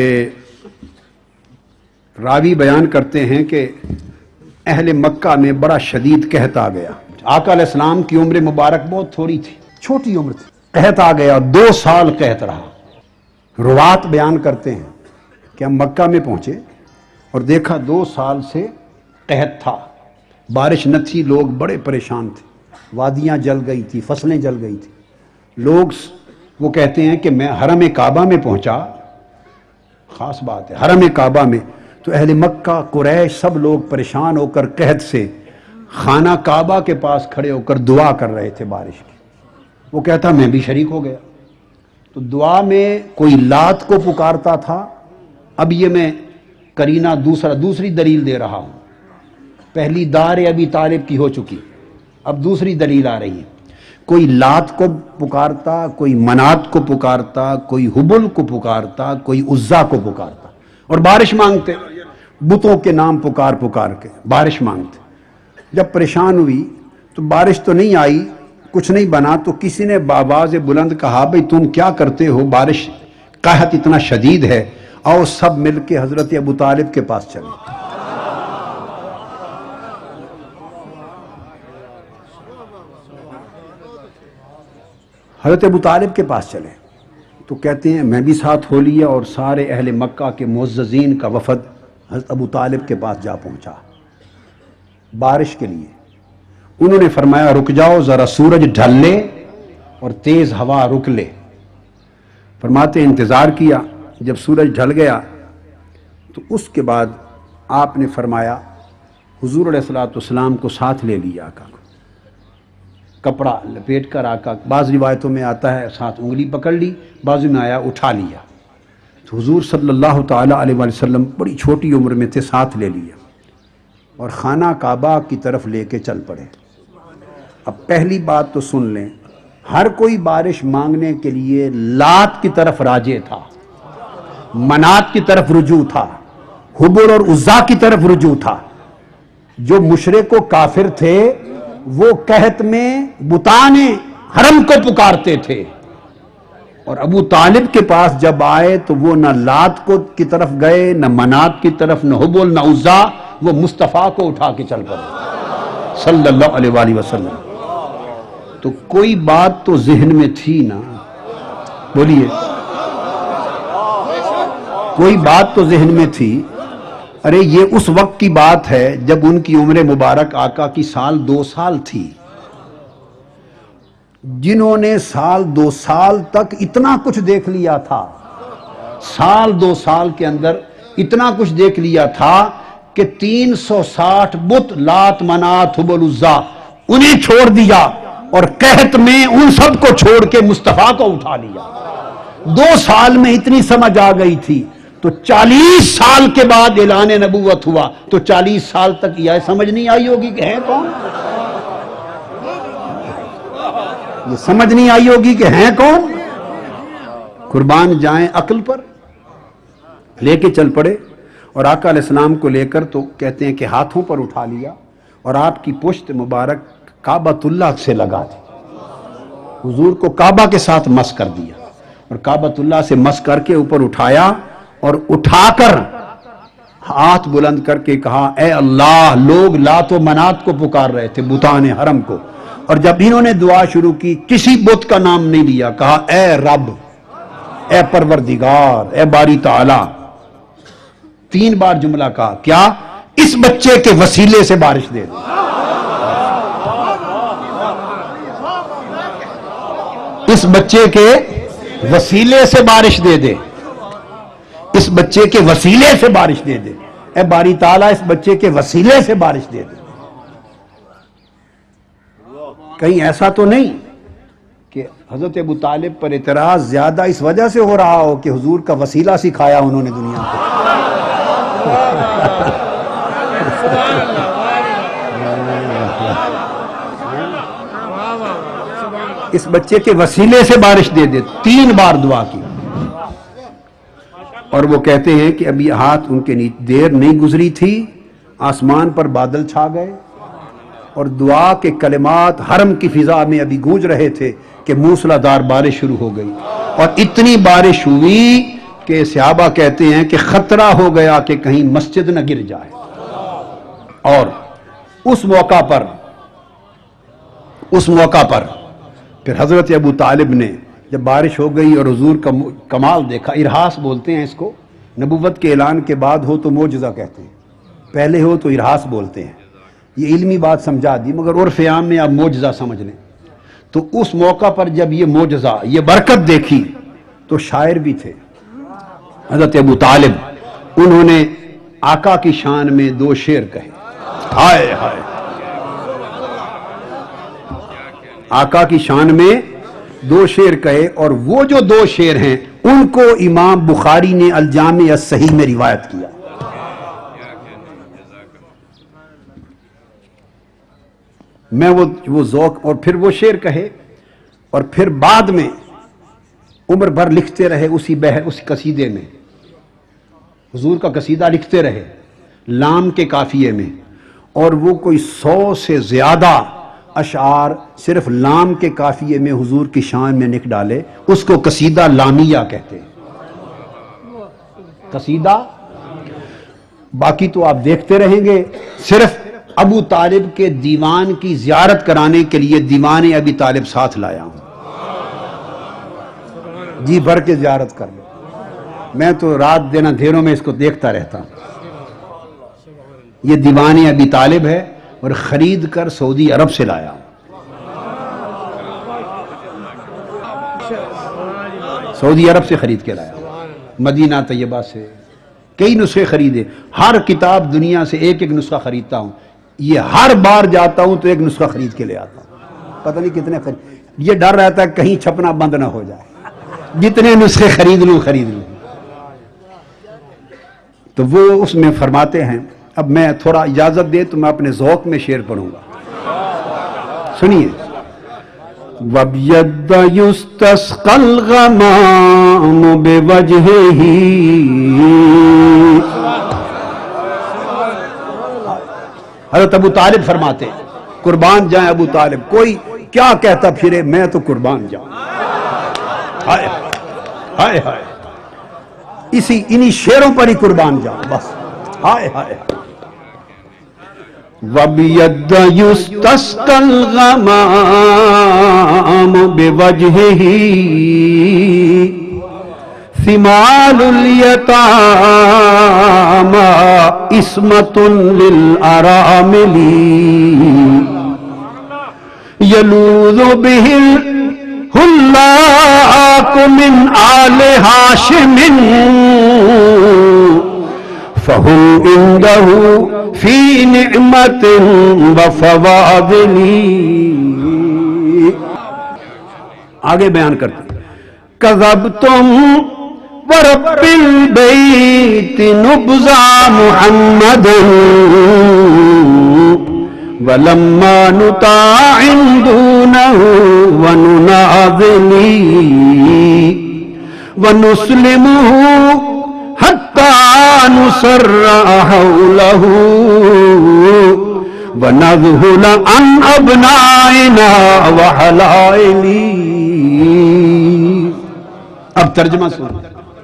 راوی بیان کرتے ہیں کہ اہل مکہ میں بڑا شدید قحط آ گیا. آقا علیہ السلام کی عمر مبارک بہت تھوڑی تھی، چھوٹی عمر تھی. قحط آ گیا، دو سال قحط رہا. روات بیان کرتے ہیں کہ ہم مکہ میں پہنچے اور دیکھا دو سال سے قحط تھا، بارش نہ تھی، لوگ بڑے پریشان تھے، وادیاں جل گئی تھی، فصلیں جل گئی تھی. لوگ وہ کہتے ہیں کہ میں حرم کعبہ میں پہنچا، خاص بات ہے حرم کعبہ میں، تو اہل مکہ قریش سب لوگ پریشان ہو کر قحط سے خانہ کعبہ کے پاس کھڑے ہو کر دعا کر رہے تھے بارش کی. وہ کہتا میں بھی شریک ہو گیا. تو دعا میں کوئی لات کو پکارتا تھا. اب یہ میں کرینہ دوسرا دوسری دلیل دے رہا ہوں. پہلی دار ابی طالب کی ہو چکی، اب دوسری دلیل آ رہی ہے۔ کوئی لات کو پکارتا، کوئی منات کو پکارتا، کوئی حبل کو پکارتا، کوئی عزا کو پکارتا اور بارش مانگتے، بتوں کے نام پکار پکار کے بارش مانگتے۔ جب پریشان ہوئی تو بارش تو نہیں آئی، کچھ نہیں بنا، تو کسی نے بآواز بلند کہا بھئی تم کیا کرتے ہو، بارش قحط اتنا شدید ہے، آؤ سب مل کے حضرت ابو طالب کے پاس چلیں۔ حضرت ابو طالب کے پاس چلے تو کہتے ہیں میں بھی ساتھ ہو لیا، اور سارے اہل مکہ کے معززین کا وفد حضرت ابو طالب کے پاس جا پہنچا بارش کے لیے۔ انہوں نے فرمایا رک جاؤ، ذرا سورج ڈھل لے اور تیز ہوا رک لے۔ فرماتے انتظار کیا، جب سورج ڈھل گیا تو اس کے بعد آپ نے فرمایا حضور علیہ الصلوۃ والسلام کو ساتھ لے لیا، آقا کو کپڑا لپیٹ کر، آقا بعض روایتوں میں آتا ہے ساتھ انگلی پکڑ لی، بعض میں آیا اٹھا لیا۔ تو حضور صلی اللہ تعالیٰ علیہ وآلہ وسلم بڑی چھوٹی عمر میں تھے، ساتھ لے لیا اور خانہ کعبہ کی طرف لے کے چل پڑے۔ اب پہلی بات تو سن لیں، ہر کوئی بارش مانگنے کے لیے لات کی طرف راجع تھا، منات کی طرف رجوع تھا، حبل اور عزا کی طرف رجوع تھا۔ جو مشرک و کافر تھے وہ قحط میں بتان حرم کو پکارتے تھے، اور ابو طالب کے پاس جب آئے تو وہ نہ لات کو کی طرف گئے، نہ منات کی طرف، نہ حبل، نہ عزا، وہ مصطفیٰ کو اٹھا کے چل پڑے صلی اللہ علیہ وآلہ وسلم۔ تو کوئی بات تو ذہن میں تھی نا، بولیے کوئی بات تو ذہن میں تھی۔ ارے یہ اس وقت کی بات ہے جب ان کی عمر مبارک آقا کی سال دو سال تھی۔ جنہوں نے سال دو سال تک اتنا کچھ دیکھ لیا تھا، سال دو سال کے اندر اتنا کچھ دیکھ لیا تھا کہ تین سو ساٹھ بت لات منات حبل عزا انہیں چھوڑ دیا، اور قحط میں ان سب کو چھوڑ کے مصطفیٰ کو اٹھا لیا۔ دو سال میں اتنی سمجھ آ گئی تھی، تو چالیس سال کے بعد اعلان نبوت ہوا، تو چالیس سال تک یہ سمجھ نہیں آئی ہوگی کہ ہیں کون، یہ سمجھ نہیں آئی ہوگی کہ ہیں کون۔ قربان جائیں عقل پر، لے کے چل پڑے، اور آقا علیہ السلام کو لے کر تو کہتے ہیں کہ ہاتھوں پر اٹھا لیا، اور آپ کی پشت مبارک کعبۃ اللہ سے لگا دی، حضور کو کعبہ کے ساتھ مس کر دیا، اور کعبۃ اللہ سے مس کر کے اوپر اٹھایا، اور اٹھا کر ہاتھ بلند کر کے کہا اے اللہ، لوگ لات و منات کو پکار رہے تھے، بتان حرم کو، اور جب انہوں نے دعا شروع کی کسی بت کا نام نہیں لیا، کہا اے رب، اے پروردگار، اے باری تعالی۔ تین بار جملہ کہا، کیا؟ اس بچے کے وسیلے سے بارش دے دے، اس بچے کے وسیلے سے بارش دے دے، اس بچے کے وسیلے سے بارش دے دے، اے باری تعالیٰ اس بچے کے وسیلے سے بارش دے دے۔ کہیں ایسا تو نہیں کہ حضرت ابو طالب پر اعتراض زیادہ اس وجہ سے ہو رہا ہو کہ حضور کا وسیلہ سکھایا انہوں نے دنیا کو۔ اس بچے کے وسیلے سے بارش دے دے، تین بار دعا کی، اور وہ کہتے ہیں کہ ابھی ہاتھ ان کے نیچے دیر نہیں گزری تھی، آسمان پر بادل چھا گئے، اور دعا کے کلمات حرم کی فضا میں ابھی گونج رہے تھے کہ موسلا دار بارش شروع ہو گئی، اور اتنی بارش ہوئی کہ صحابہ کہتے ہیں کہ خطرہ ہو گیا کہ کہیں مسجد نہ گر جائے۔ اور اس موقع پر اس موقع پر پھر حضرت ابو طالب نے جب بارش ہو گئی اور حضور کا کمال دیکھا، ارہاس بولتے ہیں اس کو، نبوت کے اعلان کے بعد ہو تو معجزہ کہتے ہیں، پہلے ہو تو ارہاس بولتے ہیں، یہ علمی بات سمجھا دی، مگر عرف عام میں آپ معجزہ سمجھ لیں۔ تو اس موقع پر جب یہ معجزہ، یہ برکت دیکھی تو شاعر بھی تھے حضرت ابو طالب، انہوں نے آقا کی شان میں دو شعر کہے، ہائے ہائے، آقا کی شان میں دو شعر کہے، اور وہ جو دو شعر ہیں ان کو امام بخاری نے الجامع الصحیح میں روایت کیا۔ میں وہ وہ ذوق، اور پھر وہ شعر کہے، اور پھر بعد میں عمر بھر لکھتے رہے اسی بہ اس قصیدے میں، حضور کا قصیدہ لکھتے رہے لام کے قافیے میں، اور وہ کوئی سو سے زیادہ اشعار صرف لام کے قافیے میں حضور کی شان میں لکھ ڈالے، اس کو قصیدہ لامیہ کہتے ہیں، قصیدہ۔ باقی تو آپ دیکھتے رہیں گے، صرف ابو طالب کے دیوان کی زیارت کرانے کے لیے دیوان ابی طالب ساتھ لایا ہوں، جی بھر کے زیارت کر لو، میں تو رات دن اندھیروں میں اس کو دیکھتا رہتا ہوں۔ یہ دیوان ابی طالب ہے اور خرید کر سعودی عرب سے لایا ہوں، سعودی عرب سے خرید کے لایا ہوں، مدینہ طیبہ سے کئی نسخے خریدے، ہر کتاب دنیا سے ایک ایک نسخہ خریدتا ہوں، یہ ہر بار جاتا ہوں تو ایک نسخہ خرید کے لے آتا ہوں، پتہ نہیں کتنے خرید، یہ ڈر رہتا ہے کہیں چھپنا بند نہ ہو جائے، جتنے نسخے خرید لوں خرید لوں۔ تو وہ اس میں فرماتے ہیں، اب میں تھوڑا اجازت دے تو میں اپنے ذوق میں شعر پڑھوں گا، سنیے۔ وَبْيَدَّ يُسْتَسْقَى الْغَمَامُ بِوَجْهِهِ، حضرت ابو طالب فرماتے ہیں قربان جائیں ابو طالب، کوئی کیا کہتا پھرے میں تو قربان جاؤں، ہائے ہائے ہائے، اسی انہی شعروں پر ہی قربان جاؤں بس، ہائے ہائے۔ وَبِيَدَّ يُسْتَسْقَى الْغَمَامُ بِوَجْهِهِ، ثِمَالُ الْيَتَامَى عِصْمَةٌ لِلْأَرَامِلِ، يَلُوذُ بِهِ الْهُلَّاقُ مِنْ آلِ هَاشِمٍ، فَهُمْ عِنْدَهُ فِي نِعْمَةٍ وَفَوَاضِلِ۔ آگے بیان کرتے ہیں، كَذَبْتُمْ وَرَبِّ الْبَيْتِ نُبْزَى مُحَمَّدٍ، وَلَمَّا نُطَاعٍ دُونَهُ وَنُنَاظِلِ، وَنُسْلِمُهُ حَتَّى نُسَرَّعَ حَوْلَهُ، وَنَذْهُلَ عَنْ أَبْنَائِنَا وَحَلَائِلِ۔ اب ترجمہ سنو،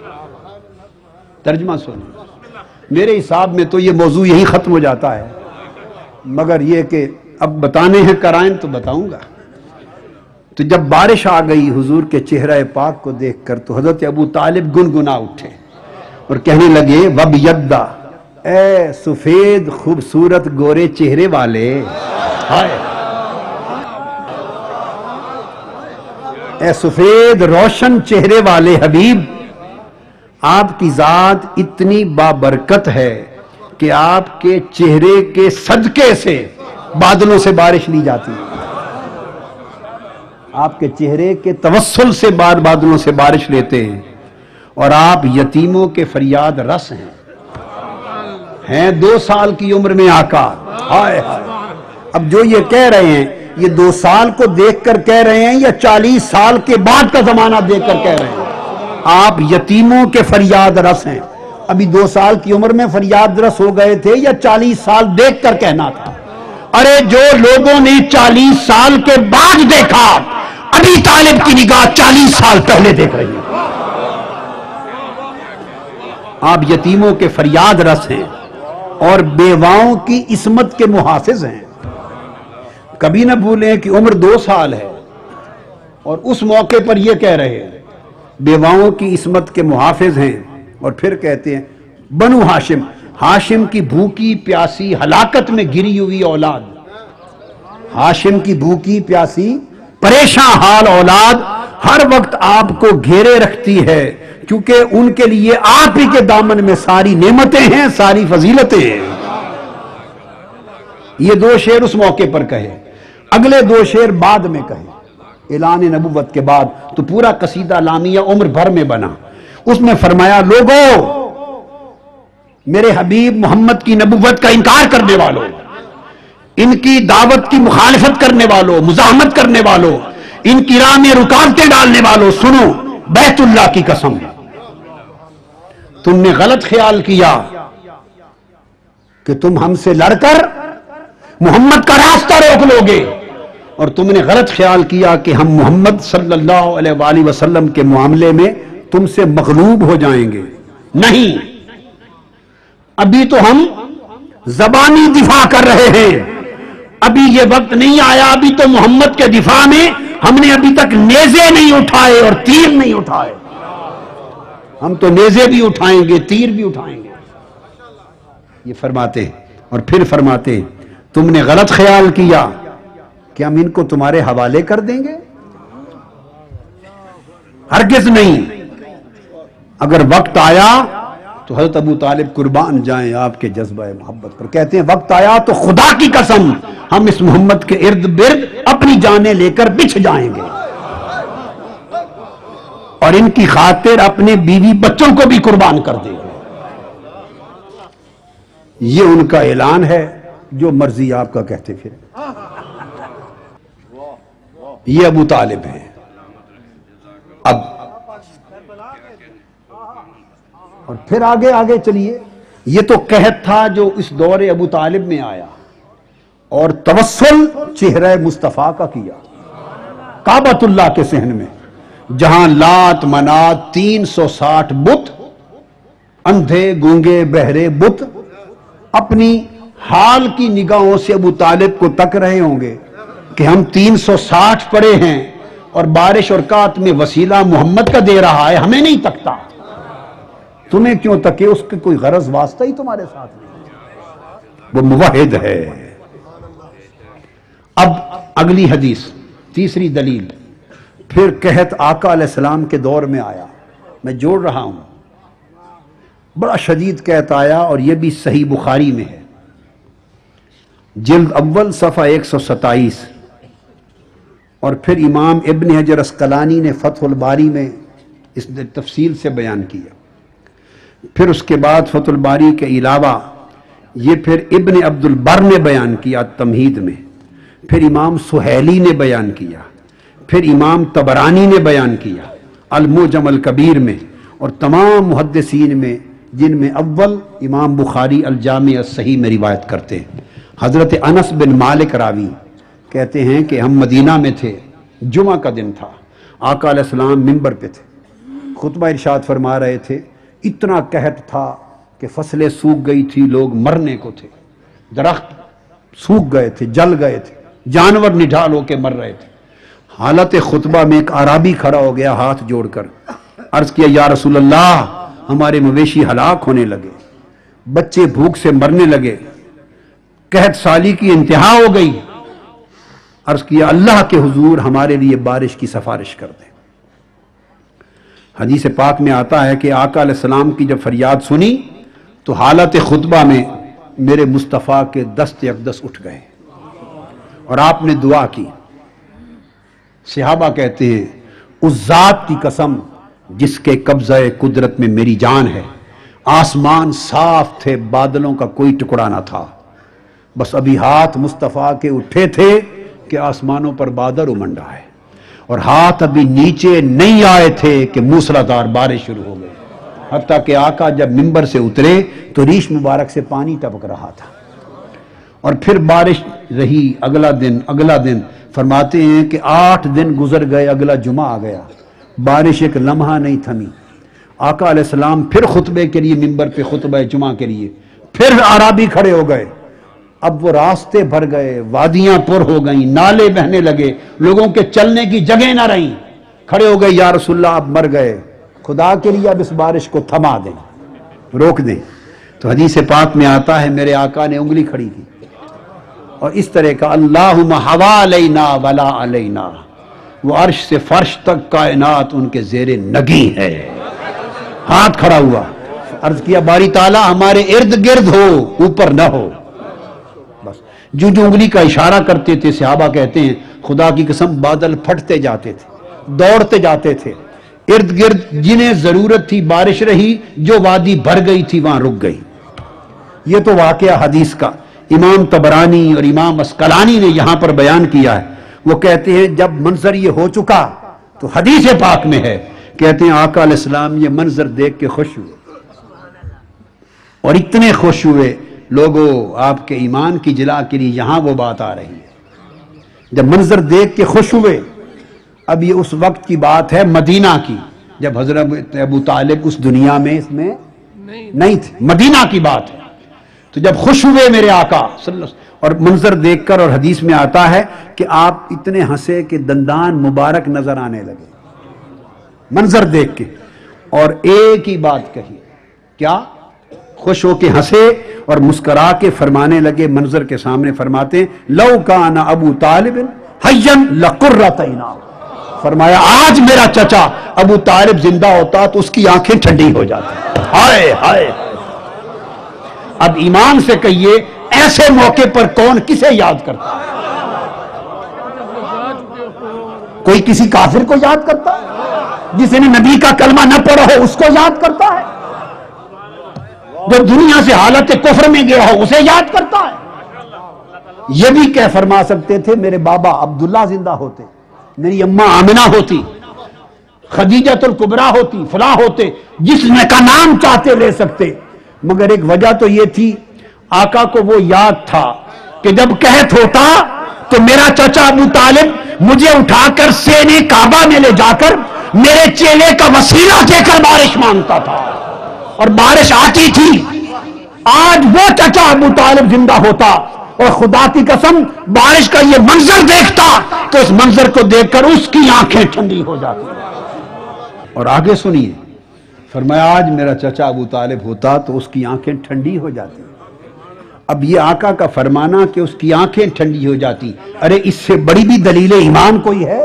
ترجمہ سنو، میرے حساب میں تو یہ موضوع یہی ختم ہو جاتا ہے، مگر یہ کہ اب بتانے ہیں کرائم تو بتاؤں گا۔ تو جب بارش آ گئی حضور کے چہرہ پاک کو دیکھ کر تو حضرت ابو طالب گنگنا اٹھے اور کہنے لگے، وَبْيَدَّ، اے سفید خوبصورت گورے چہرے والے، ہائے اے سفید روشن چہرے والے حبیب، آپ کی ذات اتنی بابرکت ہے کہ آپ کے چہرے کے صدقے سے بادلوں سے بارش لی جاتی ہے، آپ کے چہرے کے توسل سے بار بادلوں سے بارش لیتے ہیں، اور آپ یتیموں کے فریاد رس ہیں، ہیں دو سال کی عمر میں آقا، ہائے ہائے۔ اب جو یہ کہہ رہے ہیں یہ دو سال کو دیکھ کر کہہ رہے ہیں یا چالیس سال کے بعد کا زمانہ دیکھ کر کہہ رہے ہیں؟ آپ یتیموں کے فریاد رس ہیں، ابھی دو سال کی عمر میں فریاد رس ہو گئے تھے یا چالیس سال دیکھ کر کہنا تھا؟ ارے جو لوگوں نے چالیس سال کے بعد دیکھا، ابھی طالب کی نگاہ چالیس سال پہلے دیکھ رہی ہے۔ آپ یتیموں کے فریاد رس ہیں اور بیواؤں کی عصمت کے محافظ ہیں۔ کبھی نہ بھولیں کہ عمر دو سال ہے اور اس موقع پر یہ کہہ رہے ہیں بیواؤں کی عصمت کے محافظ ہیں، اور پھر کہتے ہیں بنو ہاشم، ہاشم کی بھوکی پیاسی ہلاکت میں گری ہوئی اولاد، ہاشم کی بھوکی پیاسی پریشان حال اولاد ہر وقت آپ کو گھیرے رکھتی ہے، کیونکہ ان کے لیے آپ ہی کے دامن میں ساری نعمتیں ہیں، ساری فضیلتیں ہیں۔ یہ دو شعر اس موقع پر کہے، اگلے دو شعر بعد میں کہے، اعلان نبوت کے بعد تو پورا قصیدہ لامیہ عمر بھر میں بنا۔ اس میں فرمایا، لوگو میرے حبیب محمد کی نبوت کا انکار کرنے والوں، ان کی دعوت کی مخالفت کرنے والوں، مزاحمت کرنے والوں، ان کی راہ میں رکاوٹیں ڈالنے والوں، سنو، بیت اللہ کی قسم، تم نے غلط خیال کیا کہ تم ہم سے لڑ کر محمد کا راستہ روک لو گے، اور تم نے غلط خیال کیا کہ ہم محمد صلی اللہ علیہ وآلہ وسلم کے معاملے میں تم سے مغلوب ہو جائیں گے۔ نہیں، ابھی تو ہم زبانی دفاع کر رہے ہیں، ابھی یہ وقت نہیں آیا، ابھی تو محمد کے دفاع میں ہم نے ابھی تک نیزے نہیں اٹھائے اور تیر نہیں اٹھائے، ہم تو نیزے بھی اٹھائیں گے، تیر بھی اٹھائیں گے، یہ فرماتے ہیں۔ اور پھر فرماتے ہیں تم نے غلط خیال کیا کہ ہم ان کو تمہارے حوالے کر دیں گے، ہرگز نہیں۔ اگر وقت آیا تو حضرت ابو طالب قربان جائیں آپ کے جذبہ محبت پر، کہتے ہیں وقت آیا تو خدا کی قسم ہم اس محمد کے ارد گرد اپنی جانیں لے کر بچھ جائیں گے، اور ان کی خاطر اپنے بیوی بچوں کو بھی قربان کر دیں گے۔ یہ ان کا اعلان ہے، جو مرضی آپ کا کہتے پھر۔ یہ ابو طالب ہیں۔ اب اور پھر آگے آگے چلیے، یہ تو قحط تھا جو اس دور ابو طالب میں آیا، اور توسل چہرہ مصطفیٰ کا کیا کعبۃ اللہ کے صحن میں، جہاں لات منات تین سو ساٹھ بت، اندھے گونگے بہرے بت اپنی حال کی نگاہوں سے ابو طالب کو تک رہے ہوں گے کہ ہم تین سو ساٹھ پڑے ہیں اور بارش اور کات میں وسیلہ محمد کا دے رہا ہے، ہمیں نہیں تکتا، تمہیں کیوں تکے؟ اس کے کوئی غرض واسطہ ہی تمہارے ساتھ نہیں، وہ موحد ہے۔ اب اگلی حدیث، تیسری دلیل، پھر قحط آقا علیہ السلام کے دور میں آیا، میں جوڑ رہا ہوں، بڑا شدید قحط آیا، اور یہ بھی صحیح بخاری میں ہے، جلد اول صفحہ ایک سو ستائیس، اور پھر امام ابن حجر عسقلانی نے فتح الباری میں اس نے تفصیل سے بیان کیا۔ پھر اس کے بعد فتح الباری کے علاوہ یہ پھر ابن عبد البر نے بیان کیا تمہید میں، پھر امام سہیلی نے بیان کیا، پھر امام طبرانی نے بیان کیا المعجم الکبیر میں، اور تمام محدثین میں، جن میں اول امام بخاری الجامع الصحیح میں روایت کرتے ہیں۔ حضرت انس بن مالک راوی کہتے ہیں کہ ہم مدینہ میں تھے، جمعہ کا دن تھا، آقا علیہ السلام منبر پہ تھے، خطبہ ارشاد فرما رہے تھے، اتنا قحط تھا کہ فصلیں سوکھ گئی تھی، لوگ مرنے کو تھے، درخت سوکھ گئے تھے، جل گئے تھے، جانور نڈھال ہو کے مر رہے تھے۔ حالت خطبہ میں ایک اعرابی کھڑا ہو گیا ہاتھ جوڑ کر، عرض کیا یا رسول اللہ، ہمارے مویشی ہلاک ہونے لگے، بچے بھوک سے مرنے لگے، قحط سالی کی انتہا ہو گئی۔ عرض کیا اللہ کے حضور ہمارے لیے بارش کی سفارش کر دیں۔ حدیث پاک میں آتا ہے کہ آقا علیہ السلام کی جب فریاد سنی تو حالت خطبہ میں میرے مصطفیٰ کے دست اقدس اٹھ گئے، اور آپ نے دعا کی۔ صحابہ کہتے ہیں اس ذات کی قسم جس کے قبضہ قدرت میں میری جان ہے، آسمان صاف تھے، بادلوں کا کوئی ٹکڑا نہ تھا، بس ابھی ہاتھ مصطفیٰ کے اٹھے تھے کہ آسمانوں پر بادل امنڈا ہے، اور ہاتھ ابھی نیچے نہیں آئے تھے کہ موسلادھار بارش شروع ہو گئی، حتیٰ کہ آقا جب منبر سے اترے تو ریش مبارک سے پانی ٹپک رہا تھا، اور پھر بارش رہی۔ اگلا دن اگلا دن فرماتے ہیں کہ آٹھ دن گزر گئے، اگلا جمعہ آ گیا، بارش ایک لمحہ نہیں تھمی۔ آقا علیہ السلام پھر خطبے کے لیے منبر پہ خطبہ جمعہ کے لیے، پھر اعرابی کھڑے ہو گئے، اب وہ راستے بھر گئے، وادیاں پر ہو گئیں، نالے بہنے لگے، لوگوں کے چلنے کی جگہ نہ رہیں، کھڑے ہو گئے، یا رسول اللہ اب مر گئے، خدا کے لیے اب اس بارش کو تھما دیں، روک دیں۔ تو حدیث پاک میں آتا ہے میرے آقا نے انگلی کھڑی کی اور اس طرح کا اللہم حوا علینا ولا علینا، وہ عرش سے فرش تک کائنات ان کے زیر نگی ہے، ہاتھ کھڑا ہوا، عرض کیا باری تعالیٰ ہمارے ارد گرد ہو، اوپر نہ ہو۔ بس جو جو انگلی کا اشارہ کرتے تھے، صحابہ کہتے ہیں خدا کی قسم بادل پھٹتے جاتے تھے، دوڑتے جاتے تھے، ارد گرد جنہیں ضرورت تھی بارش رہی، جو وادی بھر گئی تھی وہاں رک گئی۔ یہ تو واقعہ حدیث کا۔ امام طبرانی اور امام اسقلانی نے یہاں پر بیان کیا ہے. وہ کہتے ہیں جب منظر یہ ہو چکا تو حدیث پاک میں ہے، کہتے ہیں آقا علیہ السلام یہ منظر دیکھ کے خوش ہوئے، اور اتنے خوش ہوئے لوگوں آپ کے ایمان کی جلا کے لیے یہاں وہ بات آ رہی ہے. جب منظر دیکھ کے خوش ہوئے، اب یہ اس وقت کی بات ہے مدینہ کی، جب حضرت ابو طالب اس دنیا میں اس میں نہیں تھے، مدینہ کی بات ہے. تو جب خوش ہوئے میرے آقا صلی اللہ علیہ وسلم، اور منظر دیکھ کر، اور حدیث میں آتا ہے کہ آپ اتنے ہنسے کہ دندان مبارک نظر آنے لگے منظر دیکھ کے، اور ایک ہی بات کہی، کیا؟ خوش ہو کے ہنسے اور مسکرا کے فرمانے لگے منظر کے سامنے، فرماتے ہیں لو کان ابو طالب حیا لقرۃ عینا، فرمایا آج میرا چچا ابو طالب زندہ ہوتا تو اس کی آنکھیں ٹھنڈی ہو جاتی. ہائے ہائے. اب ایمان سے کہیے ایسے موقع پر کون کسے یاد کرتا ہے؟ کوئی کسی کافر کو یاد کرتا ہے؟ جس نے نبی کا کلمہ نہ پڑھا ہو اس کو یاد کرتا ہے؟ جو دنیا سے حالت کفر میں گیا ہو اسے یاد کرتا ہے؟ یہ بھی کہہ فرما سکتے تھے میرے بابا عبداللہ زندہ ہوتے، میری اماں آمنہ ہوتی، خدیجۃ الکبریٰ ہوتی، فلاں ہوتے، جس نے کا نام چاہتے لے سکتے. مگر ایک وجہ تو یہ تھی، آقا کو وہ یاد تھا کہ جب قحط ہوتا تو میرا چچا ابو طالب مجھے اٹھا کر سینے کعبہ میں لے جا کر میرے چیلے کا وسیلہ دے کر بارش مانگتا تھا، اور بارش آتی تھی. آج وہ چچا ابو طالب زندہ ہوتا اور خدا کی قسم بارش کا یہ منظر دیکھتا تو اس منظر کو دیکھ کر اس کی آنکھیں ٹھنڈی ہو جاتی. اور آگے سنیے، فرمایا آج میرا چچا ابو طالب ہوتا تو اس کی آنکھیں ٹھنڈی ہو جاتی. اب یہ آقا کا فرمانا کہ اس کی آنکھیں ٹھنڈی ہو جاتی، ارے اس سے بڑی بھی دلیل ایمان کوئی ہے؟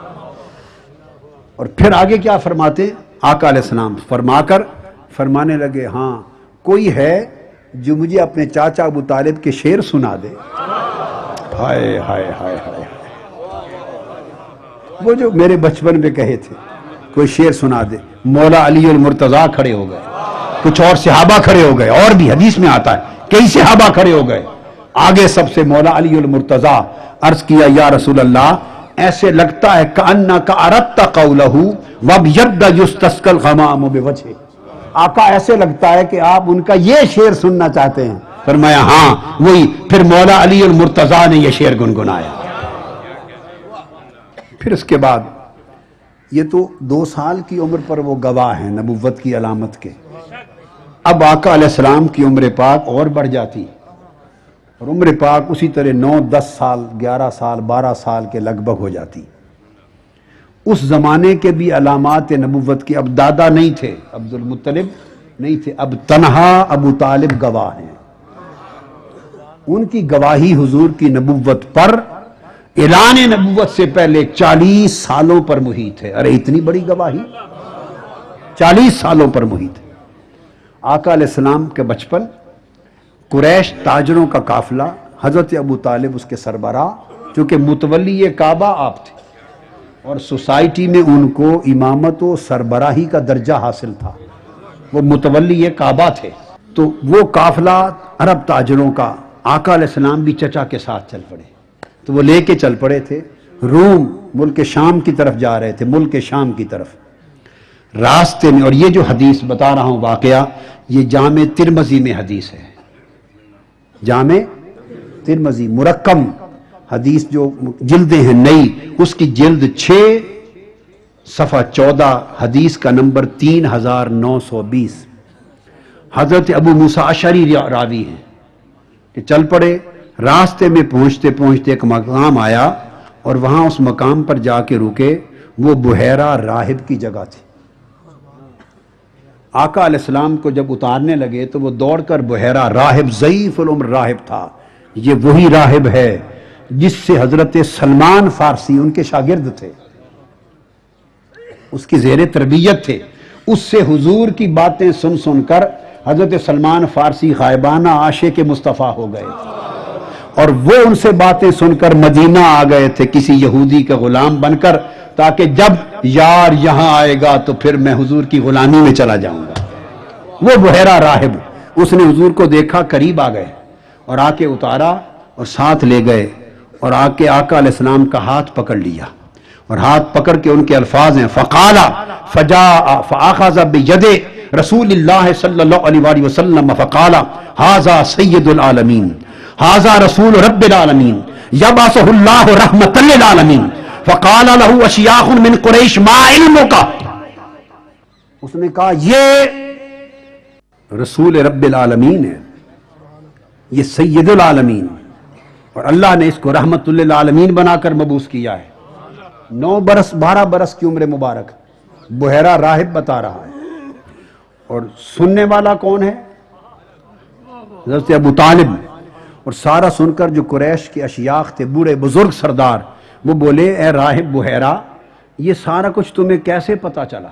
اور پھر آگے کیا فرماتے آقا علیہ السلام؟ فرما کر فرمانے لگے ہاں کوئی ہے جو مجھے اپنے چاچا ابو طالب کے شعر سنا دے. ہائے ہائے ہائے ہائے، وہ جو میرے بچپن میں کہے تھے کوئی شعر سنا دے. مولا علی المرتضیٰ کھڑے ہو گئے، کچھ اور صحابہ کھڑے ہو گئے، اور بھی حدیث میں آتا ہے کئی صحابہ کھڑے ہو گئے. آگے سب سے مولا علی المرتضیٰ، عرض کیا یا رسول اللہ ایسے لگتا ہے کأنک اردت قولہ وابیض یستسقی الغمام بوجہہ. آقا ایسے لگتا ہے کہ آپ ان کا یہ شعر سننا چاہتے ہیں. فرمایا ہاں وہی. پھر مولا علی المرتضیٰ نے یہ شعر گنگنایا. پھر اس کے بعد یہ تو دو سال کی عمر پر وہ گواہ ہیں نبوت کی علامت کے. اب آقا علیہ السلام کی عمر پاک اور بڑھ جاتی، اور عمر پاک اسی طرح نو دس سال گیارہ سال بارہ سال کے لگ بھگ ہو جاتی. اس زمانے کے بھی علامات نبوت کی. اب دادا نہیں تھے، عبد المطلب نہیں تھے، اب تنہا ابو طالب گواہ ہیں. ان کی گواہی حضور کی نبوت پر اعلان نبوت سے پہلے چالیس سالوں پر محیط ہے. ارے اتنی بڑی گواہی چالیس سالوں پر محیط ہے. آقا علیہ السلام کے بچپن، قریش تاجروں کا قافلہ، حضرت ابو طالب اس کے سربراہ، چونکہ متولی کعبہ آپ تھے اور سوسائٹی میں ان کو امامت و سربراہی کا درجہ حاصل تھا، وہ متولی کعبہ تھے. تو وہ قافلہ عرب تاجروں کا، آقا علیہ السلام بھی چچا کے ساتھ چل پڑے. تو وہ لے کے چل پڑے تھے روم، ملک شام کی طرف جا رہے تھے، ملک شام کی طرف. راستے میں، اور یہ جو حدیث بتا رہا ہوں واقعہ، یہ جامع ترمذی میں حدیث ہے. جامع ترمذی مرقم حدیث جو جلدیں ہیں نئی، اس کی جلد چھ صفحہ چودہ، حدیث کا نمبر تین ہزار نو سو بیس. حضرت ابو موسیٰ اشعری راوی ہیں کہ چل پڑے. راستے میں پہنچتے پہنچتے ایک مقام آیا اور وہاں اس مقام پر جا کے رکے. وہ بحیرہ راہب کی جگہ تھی. آقا علیہ السلام کو جب اتارنے لگے تو وہ دوڑ کر بحیرہ راہب، ضعیف العمر راہب تھا. یہ وہی راہب ہے جس سے حضرت سلمان فارسی ان کے شاگرد تھے، اس کی زیر تربیت تھے. اس سے حضور کی باتیں سن سن کر حضرت سلمان فارسی غائبانہ عاشق مصطفیٰ ہو گئے تھے، اور وہ ان سے باتیں سن کر مدینہ آ گئے تھے کسی یہودی کا غلام بن کر، تاکہ جب یار یہاں آئے گا تو پھر میں حضور کی غلامی میں چلا جاؤں گا. وہ بحیرہ راہب، اس نے حضور کو دیکھا، قریب آ گئے اور آ کے اتارا اور ساتھ لے گئے اور آ کے آقا علیہ السلام کا ہاتھ پکڑ لیا اور ہاتھ پکڑ کے ان کے الفاظ ہیں فقالا فجاء فاخذ بید رسول اللہ صلی اللہ علیہ وآلہ وسلم فقالا ھذا سید العالمین ھذا رسول رب العالمین یبعثہ اللہ رحمۃ للعالمین فقال له اشیاخ من قریش ما علمک، اس نے کہا یہ رسول رب العالمین ہے، یہ سید العالمین، اور اللہ نے اس کو رحمت للعالمین بنا کر مبعوث کیا ہے۔ نو برس بارہ برس کی عمر مبارک، بحیرہ راہب بتا رہا ہے، اور سننے والا کون ہے؟ حضرت ابو طالب۔ اور سارا سن کر جو قریش کے اشیاخ تھے، بوڑھے بزرگ سردار، وہ بولے اے راہب بحیرہ، یہ سارا کچھ تمہیں کیسے پتا چلا؟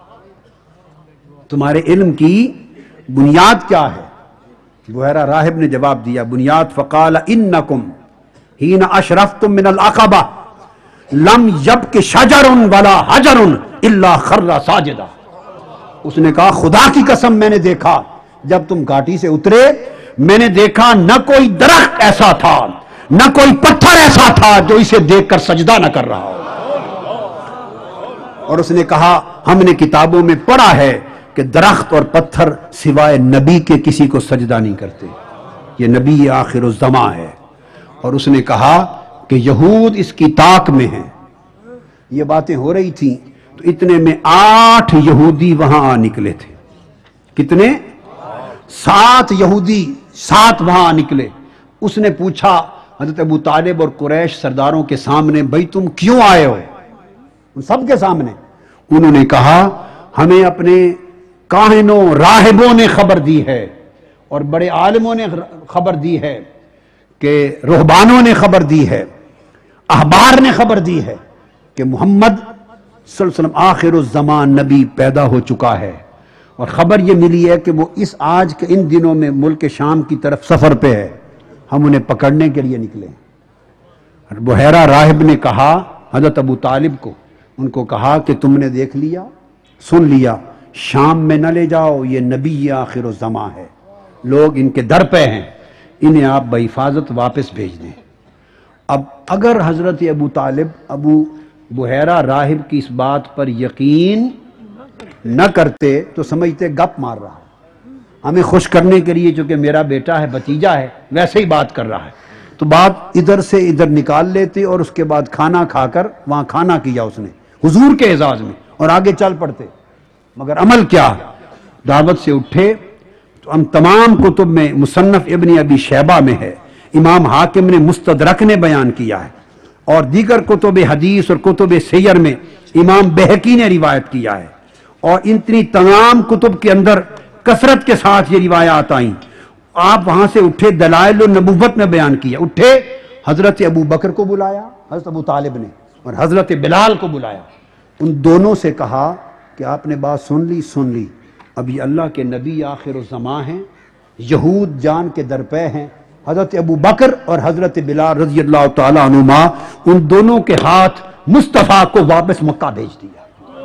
تمہارے علم کی بنیاد کیا ہے؟ بحیرہ راہب نے جواب دیا، بنیاد فقال انکم حین اشرفتم من العقبہ لم یبک شجر ولا حجر الا خر ساجدا۔ اس نے کہا خدا کی قسم میں نے دیکھا جب تم گھاٹی سے اترے، میں نے دیکھا نہ کوئی درخت ایسا تھا نہ کوئی پتھر ایسا تھا جو اسے دیکھ کر سجدہ نہ کر رہا ہو۔ اور اس نے کہا ہم نے کتابوں میں پڑھا ہے کہ درخت اور پتھر سوائے نبی کے کسی کو سجدہ نہیں کرتے، یہ نبی آخر الزمان ہے۔ اور اس نے کہا کہ یہود اس کی طاق میں ہیں۔ یہ باتیں ہو رہی تھیں تو اتنے میں آٹھ یہودی وہاں آ نکلے تھے۔ کتنے؟ سات یہودی، سات وہاں آ نکلے۔ اس نے پوچھا حضرت ابو طالب اور قریش سرداروں کے سامنے، بھئی تم کیوں آئے ہو؟ ان سب کے سامنے انہوں نے کہا ہمیں اپنے کاہنوں راہبوں نے خبر دی ہے اور بڑے عالموں نے خبر دی ہے، کہ رہبانوں نے خبر دی ہے، احبار نے خبر دی ہے کہ محمد صلی اللہ علیہ وسلم آخر الزمان نبی پیدا ہو چکا ہے، اور خبر یہ ملی ہے کہ وہ اس آج کے ان دنوں میں ملک شام کی طرف سفر پہ ہے، ہم انہیں پکڑنے کے لیے نکلے۔ بحیرہ راہب نے کہا حضرت ابو طالب کو، ان کو کہا کہ تم نے دیکھ لیا، سن لیا، شام میں نہ لے جاؤ، یہ نبی آخر الزمان ہے، لوگ ان کے در پہ ہیں، انہیں آپ بحفاظت واپس بھیج دیں۔ اب اگر حضرت ابو طالب ابو بحیرہ راہب کی اس بات پر یقین نہ کرتے تو سمجھتے گپ مار رہا ہے، ہمیں خوش کرنے کے لیے چونکہ میرا بیٹا ہے، بھتیجا ہے، ویسے ہی بات کر رہا ہے، تو بات ادھر سے ادھر نکال لیتے اور اس کے بعد کھانا کھا کر، وہاں کھانا کیا اس نے حضور کے اعزاز میں، اور آگے چل پڑتے۔ مگر عمل کیا؟ دعوت سے اٹھے تو ہم تمام کتب میں، مصنف ابن ابی شیبہ میں ہے، امام حاکم نے مستدرک نے بیان کیا ہے، اور دیگر کتب حدیث اور کتب سیر میں امام بہقی نے روایت کیا ہے، اور اتنی تمام کتب کے اندر کثرت کے ساتھ یہ روایات آئیں۔ آپ وہاں سے اٹھے، دلائل النبوت میں بیان کیا، اٹھے حضرت ابو بکر کو بلایا حضرت ابو طالب نے، اور حضرت بلال کو بلایا، ان دونوں سے کہا کہ آپ نے بات سن لی سن لی اب یہ اللہ کے نبی آخر الزمان ہیں، یہود جان کے درپے ہیں، حضرت ابو بکر اور حضرت بلال رضی اللہ تعالیٰ عنہما، ان دونوں کے ہاتھ مصطفیٰ کو واپس مکہ بھیج دیا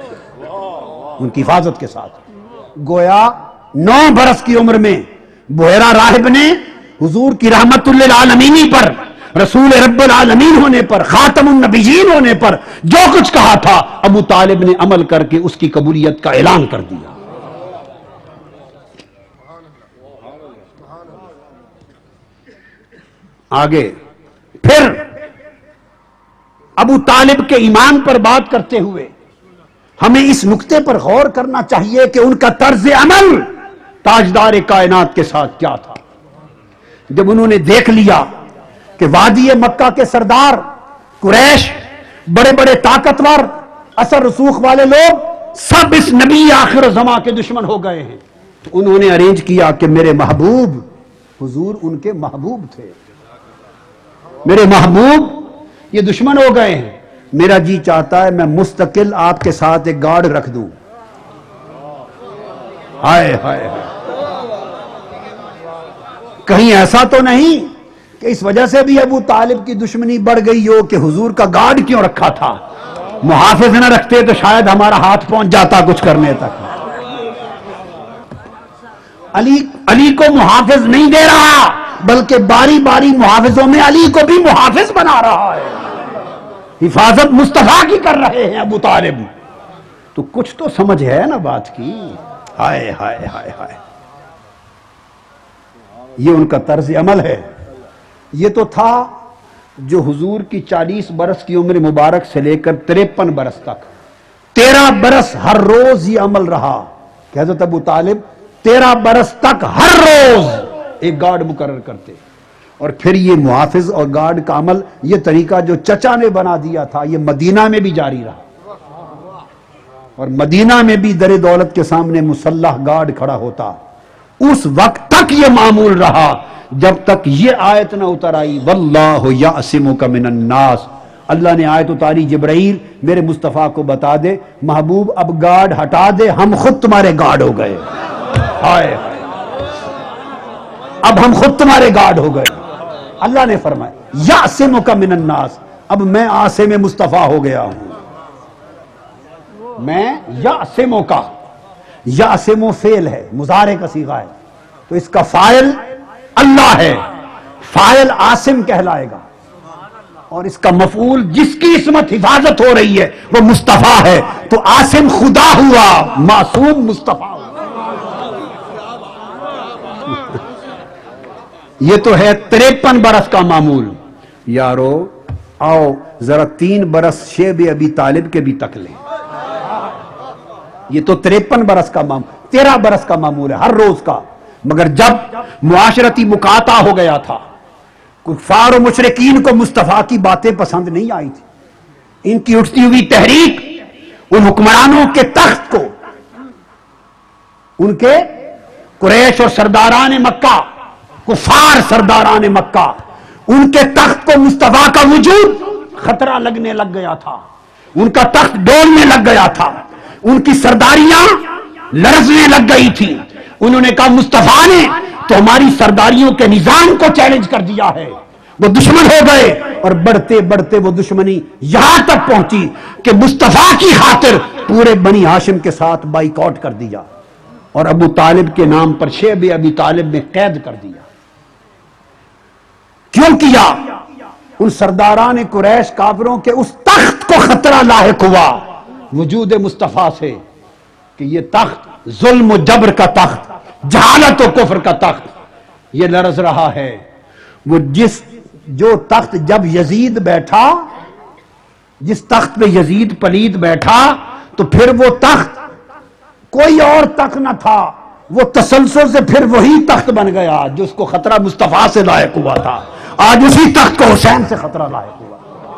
ان کی حفاظت کے ساتھ۔ گویا نو برس کی عمر میں بحیرہ راہب نے حضور کی رحمت للعالمین پر، رسول رب العالمین ہونے پر، خاتم النبیین ہونے پر جو کچھ کہا تھا، ابو طالب نے عمل کر کے اس کی قبولیت کا اعلان کر دیا۔ آگے پھر ابو طالب کے ایمان پر بات کرتے ہوئے ہمیں اس نقطے پر غور کرنا چاہیے کہ ان کا طرز عمل تاجدار کائنات کے ساتھ کیا تھا۔ جب انہوں نے دیکھ لیا کہ وادی مکہ کے سردار قریش، بڑے بڑے طاقتور اثر رسوخ والے لوگ سب اس نبی آخر زمان کے دشمن ہو گئے ہیں، تو انہوں نے ارینج کیا کہ میرے محبوب، حضور ان کے محبوب تھے، میرے محبوب یہ دشمن ہو گئے ہیں، میرا جی چاہتا ہے میں مستقل آپ کے ساتھ ایک گارڈ رکھ دوں۔ ہائے ہائے ہائے، کہیں ایسا تو نہیں کہ اس وجہ سے بھی ابو طالب کی دشمنی بڑھ گئی ہو کہ حضور کا گارڈ کیوں رکھا تھا؟ محافظ نہ رکھتے تو شاید ہمارا ہاتھ پہنچ جاتا کچھ کرنے تک۔ علی علی کو محافظ نہیں دے رہا، بلکہ باری باری محافظوں میں علی کو بھی محافظ بنا رہا ہے. حفاظت مصطفیٰ کی کر رہے ہیں ابو طالب. تو کچھ تو سمجھ ہے نا بات کی. ہائے ہائے ہائے ہائے. یہ ان کا طرز عمل ہے. یہ تو تھا جو حضور کی چالیس برس کی عمر مبارک سے لے کر تریپن برس تک تیرہ برس ہر روز یہ عمل رہا کہ حضرت ابو طالب تیرہ برس تک ہر روز ایک گارڈ مقرر کرتے. اور پھر یہ محافظ اور گارڈ کا عمل، یہ طریقہ جو چچا نے بنا دیا تھا، یہ مدینہ میں بھی جاری رہا. اور مدینہ میں بھی در دولت کے سامنے مسلح گارڈ کھڑا ہوتا. اس وقت تک یہ معمول رہا جب تک یہ آیت نہ اتر آئی واللہ یعصمک من الناس. اللہ نے آیت اتاری، جبرائیل میرے مصطفیٰ کو بتا دے محبوب اب گارڈ ہٹا دے، ہم خود تمہارے گارڈ ہو گئے. ہائے اب ہم خود تمہارے گارڈ ہو گئے. اللہ نے فرمایا یعصمک من الناس، اب میں عاصم مصطفیٰ ہو گیا ہوں. میں یعصمک، یعصم فعل ہے، مضارع کا صیغہ ہے، تو اس کا فاعل اللہ ہے، فاعل عاصم کہلائے گا. اور اس کا مفعول جس کی عصمت حفاظت ہو رہی ہے وہ مصطفیٰ ہے، تو عاصم خدا ہوا، معصوم مصطفیٰ ہوا. یہ تو ہے تریپن برس کا معمول. یارو آؤ ذرا تین برس شیب ابی طالب کے بھی تک لیں. یہ تو تریپن برس کا معمول، تیرہ برس کا معمول ہے ہر روز کا. مگر جب معاشرتی مقاطع ہو گیا تھا، کفار و مشرکین کو مصطفیٰ کی باتیں پسند نہیں آئی تھی. ان کی اٹھتی ہوئی تحریک ان حکمرانوں کے تخت کو، ان کے قریش اور سرداران مکہ، کفار سرداران مکہ، ان کے تخت کو مصطفیٰ کا وجود خطرہ لگنے لگ گیا تھا. ان کا تخت ڈولنے لگ گیا تھا. ان کی سرداریاں لرزنے لگ گئی تھی. انہوں نے کہا مصطفیٰ نے تو ہماری سرداریوں کے نظام کو چیلنج کر دیا ہے. وہ دشمن ہو گئے اور بڑھتے بڑھتے وہ دشمنی یہاں تک پہنچی کہ مصطفیٰ کی خاطر پورے بنی ہاشم کے ساتھ بائیکاٹ کر دیا اور ابو طالب کے نام پر شیب ابی طالب میں قید کر دیا. کیوں کیا؟ ان سرداران قریش کافروں کے اس تخت کو خطرہ لاحق ہوا وجود مصطفیٰ سے کہ یہ تخت ظلم و جبر کا تخت، جہالت و کفر کا تخت یہ لرز رہا ہے. وہ جس جو تخت جب یزید بیٹھا، جس تخت پہ یزید پلید بیٹھا، تو پھر وہ تخت کوئی اور تخت نہ تھا، وہ تسلسل سے پھر وہی تخت بن گیا جو اس کو خطرہ مصطفیٰ سے لاحق ہوا تھا. آج اسی تخت کو حسین سے خطرہ لاحق ہوا.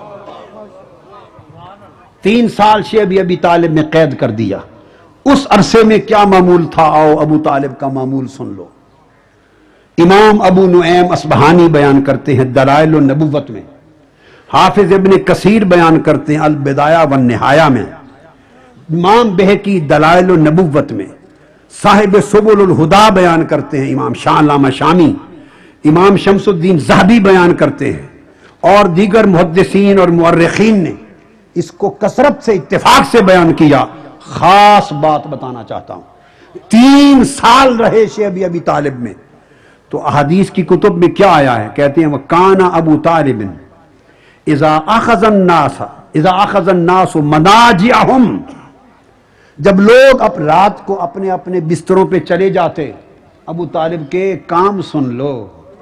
تین سال شیب ابی طالب میں قید کر دیا. اس عرصے میں کیا معمول تھا؟ آؤ ابو طالب کا معمول سن لو. امام ابو نعیم اصبہانی بیان کرتے ہیں دلائل النبوت میں، حافظ ابن کثیر بیان کرتے ہیں البدایہ والنہایہ میں، امام بہقی دلائل النبوت میں، صاحب سبل الہدا بیان کرتے ہیں امام شاہ علامہ شامی، امام شمس الدین ذہبی بیان کرتے ہیں، اور دیگر محدثین اور مورخین نے اس کو کثرت سے اتفاق سے بیان کیا. خاص بات بتانا چاہتا ہوں، تین سال رہے شیب ابی طالب میں، تو احادیث کی کتب میں کیا آیا ہے؟ کہتے ہیں وَكَانَ أَبُو طَالِبٍ إِذَا أَخَذَ النَّاسَ إِذَا أَخَذَ النَّاسُ مَنَاجِعَهُمْ، جب لوگ اب رات کو اپنے اپنے بستروں پہ چلے جاتے، ابو طالب کے کام سن لو.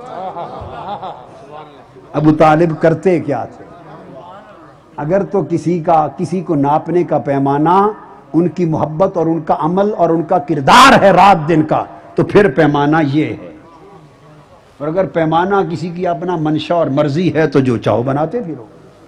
ابو طالب کرتے کیا تھے؟ اگر تو کسی کا کسی کو ناپنے کا پیمانہ ان کی محبت اور ان کا عمل اور ان کا کردار ہے رات دن کا، تو پھر پیمانہ یہ ہے. اور اگر پیمانہ کسی کی اپنا منشا اور مرضی ہے تو جو چاہو بناتے پھرو.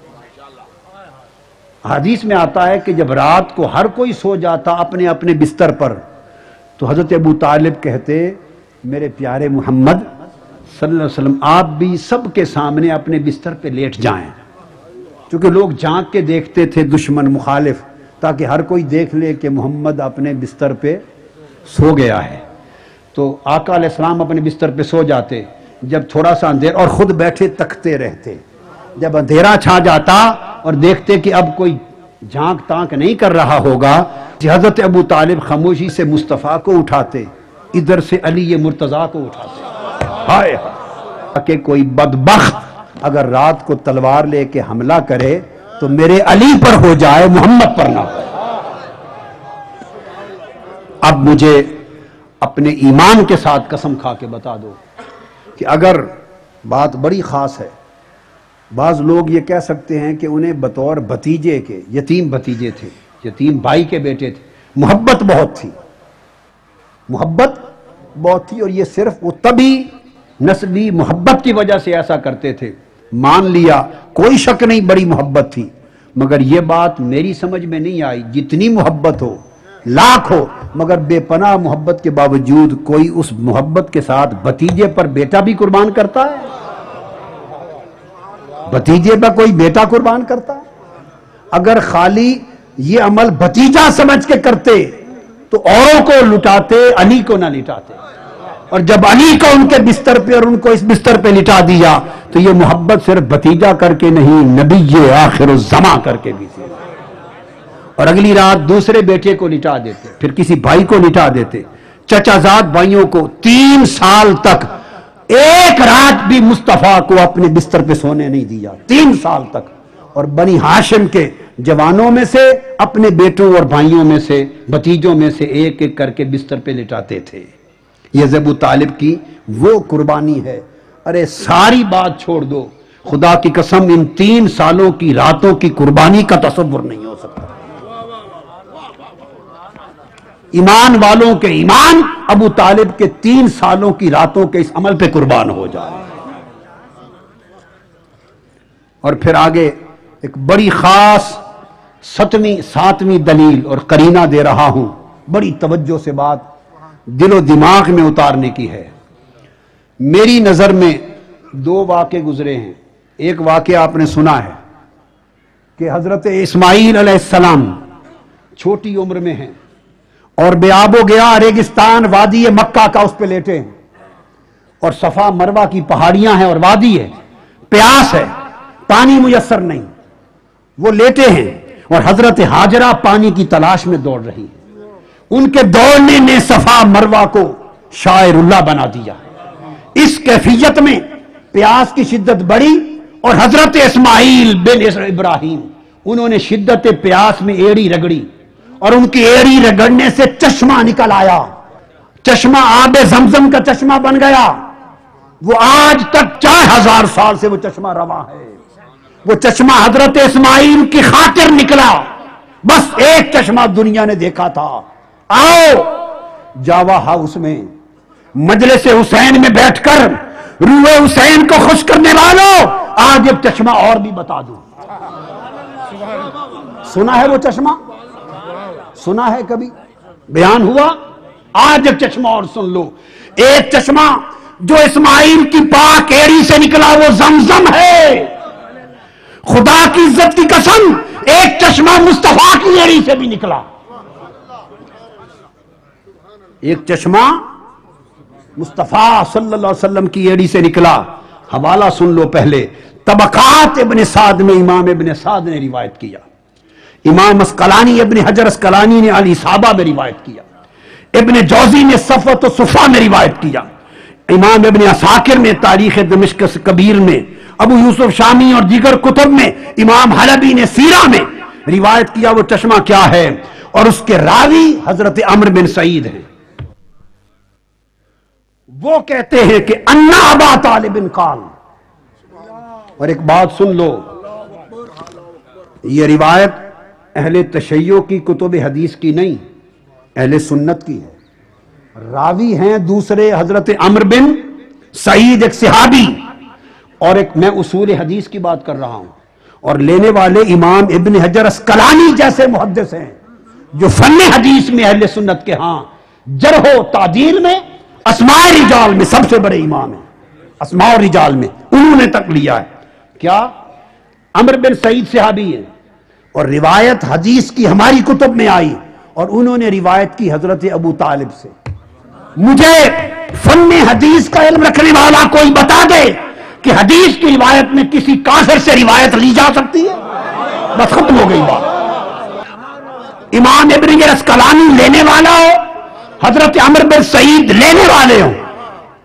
حدیث میں آتا ہے کہ جب رات کو ہر کوئی سو جاتا اپنے اپنے بستر پر، تو حضرت ابو طالب کہتے میرے پیارے محمد صلی اللہ علیہ وسلم آپ بھی سب کے سامنے اپنے بستر پہ لیٹ جائیں، کیونکہ لوگ جھانک کے دیکھتے تھے دشمن مخالف، تاکہ ہر کوئی دیکھ لے کہ محمد اپنے بستر پہ سو گیا ہے. تو آقا علیہ السلام اپنے بستر پہ سو جاتے، جب تھوڑا سا اندھیر اور خود بیٹھے تکتے رہتے. جب اندھیرا چھا جاتا اور دیکھتے کہ اب کوئی جھانک تانک نہیں کر رہا ہوگا، حضرت ابو طالب خاموشی سے مصطفیٰ کو اٹھاتے، ادھر سے علی مرتضیٰ کو اٹھاتے. ہائے کہ کوئی بدبخت اگر رات کو تلوار لے کے حملہ کرے تو میرے علی پر ہو جائے، محمد پر نہ ہو۔ اب مجھے اپنے ایمان کے ساتھ قسم کھا کے بتا دو کہ اگر بات بڑی خاص ہے، بعض لوگ یہ کہہ سکتے ہیں کہ انہیں بطور بھتیجے کے، یتیم بھتیجے تھے، یتیم بھائی کے بیٹے تھے، محبت بہت تھی، محبت بہت تھی، اور یہ صرف وہ تبھی نسبی محبت کی وجہ سے ایسا کرتے تھے، مان لیا، کوئی شک نہیں بڑی محبت تھی، مگر یہ بات میری سمجھ میں نہیں آئی، جتنی محبت ہو، لاکھ ہو، مگر بے پناہ محبت کے باوجود کوئی اس محبت کے ساتھ بھتیجے پر بیٹا بھی قربان کرتا ہے؟ بھتیجے پر کوئی بیٹا قربان کرتا ہے؟ اگر خالی یہ عمل بھتیجا سمجھ کے کرتے تو اوروں کو لٹاتے، علی کو نہ لٹاتے، اور جب علی کو ان کے بستر پہ اور ان کو اس بستر پہ لٹا دیا تو یہ محبت صرف بھتیجا کر کے نہیں، نبی آخر الزماں کر کے بھی تھی۔ اور اگلی رات دوسرے بیٹے کو لٹا دیتے، پھر کسی بھائی کو لٹا دیتے، چچا زاد بھائیوں کو۔ تین سال تک ایک رات بھی مصطفیٰ کو اپنے بستر پہ سونے نہیں دیا، تین سال تک۔ اور بنی ہاشم کے جوانوں میں سے، اپنے بیٹوں اور بھائیوں میں سے، بھتیجوں میں سے ایک ایک کر کے بستر پہ لٹاتے تھے۔ یہ ابو طالب کی وہ قربانی ہے۔ ارے ساری بات چھوڑ دو، خدا کی قسم ان تین سالوں کی راتوں کی قربانی کا تصور نہیں ہو سکتا۔ ایمان والوں کے ایمان ابو طالب کے تین سالوں کی راتوں کے اس عمل پہ قربان ہو جائے۔ اور پھر آگے ایک بڑی خاص ستویں ساتویں دلیل اور قرینہ دے رہا ہوں، بڑی توجہ سے بات دل و دماغ میں اتارنے کی ہے۔ میری نظر میں دو واقعے گزرے ہیں۔ ایک واقعہ آپ نے سنا ہے کہ حضرت اسماعیل علیہ السلام چھوٹی عمر میں ہیں اور بے آب و گیا ریگستان وادی مکہ کا اس پہ لیٹے ہیں، اور صفا مروہ کی پہاڑیاں ہیں اور وادی ہے، پیاس ہے، پانی میسر نہیں، وہ لیٹے ہیں اور حضرت ہاجرہ پانی کی تلاش میں دوڑ رہی ہیں۔ ان کے دوڑنے نے صفا مروہ کو شاعر اللہ بنا دیا۔ اس کیفیت میں پیاس کی شدت بڑھی اور حضرت اسماعیل بن ابراہیم انہوں نے شدت پیاس میں ایڑی رگڑی، اور ان کی ایڑی رگڑنے سے چشمہ نکل آیا، چشمہ آب زمزم کا چشمہ بن گیا۔ وہ آج تک چار ہزار سال سے وہ چشمہ رواں ہے۔ وہ چشمہ حضرت اسماعیل کی خاطر نکلا، بس ایک چشمہ دنیا نے دیکھا تھا۔ آؤ جاوا ہاؤس میں مجلس حسین میں بیٹھ کر روح حسین کو خوش کرنے والوں، آج ایک چشمہ اور بھی بتا دوں۔ سنا ہے وہ چشمہ؟ سنا ہے کبھی؟ بیان ہوا؟ آج ایک چشمہ اور سن لو۔ ایک چشمہ جو اسماعیل کی پاک ایڑی سے نکلا وہ زمزم ہے۔ خدا کی عزت کی قسم ایک چشمہ مصطفیٰ کی ایڑی سے بھی نکلا۔ ایک چشمہ مصطفیٰ صلی اللہ علیہ وسلم کی ایڑی سے نکلا۔ حوالہ سن لو پہلے، طبقات ابن سعد میں امام ابن سعد نے روایت کیا، امام اسقلانی ابن حجر اسقلانی نے الاصابہ میں روایت کیا، ابن جوزی نے صفوۃ الصفا میں روایت کیا، امام ابن عساکر نے تاریخ دمشق کبیر میں، ابو یوسف شامی اور دیگر کتب میں، امام حلبی نے سیرہ میں روایت کیا۔ وہ چشمہ کیا ہے؟ اور اس کے راوی حضرت عمرو بن سعید ہیں۔ وہ کہتے ہیں کہ انا ابا طالب قال۔ اور ایک بات سن لو، یہ روایت اہل تشیع کی کتب حدیث کی نہیں، اہل سنت کی ہے۔ راوی ہیں دوسرے حضرت عمرو بن سعید ایک صحابی، اور ایک میں اصول حدیث کی بات کر رہا ہوں، اور لینے والے امام ابن حجر اسقلانی جیسے محدث ہیں جو فن حدیث میں اہل سنت کے ہاں جرح و تعدیل میں اسماء رجال میں سب سے بڑے امام ہیں، اسماء رجال میں انہوں نے تک لیا ہے۔ کیا؟ عمرو بن سعید صحابی ہے، اور روایت حدیث کی ہماری کتب میں آئی، اور انہوں نے روایت کی حضرت ابو طالب سے۔ مجھے فن حدیث کا علم رکھنے والا کوئی بتا دے کہ حدیث کی روایت میں کسی کافر سے روایت لی جا سکتی ہے؟ بس ختم ہو گئی بات۔ امام ابن اسقلانی لینے والا ہو، حضرت عمرو بن سعید لینے والے ہوں،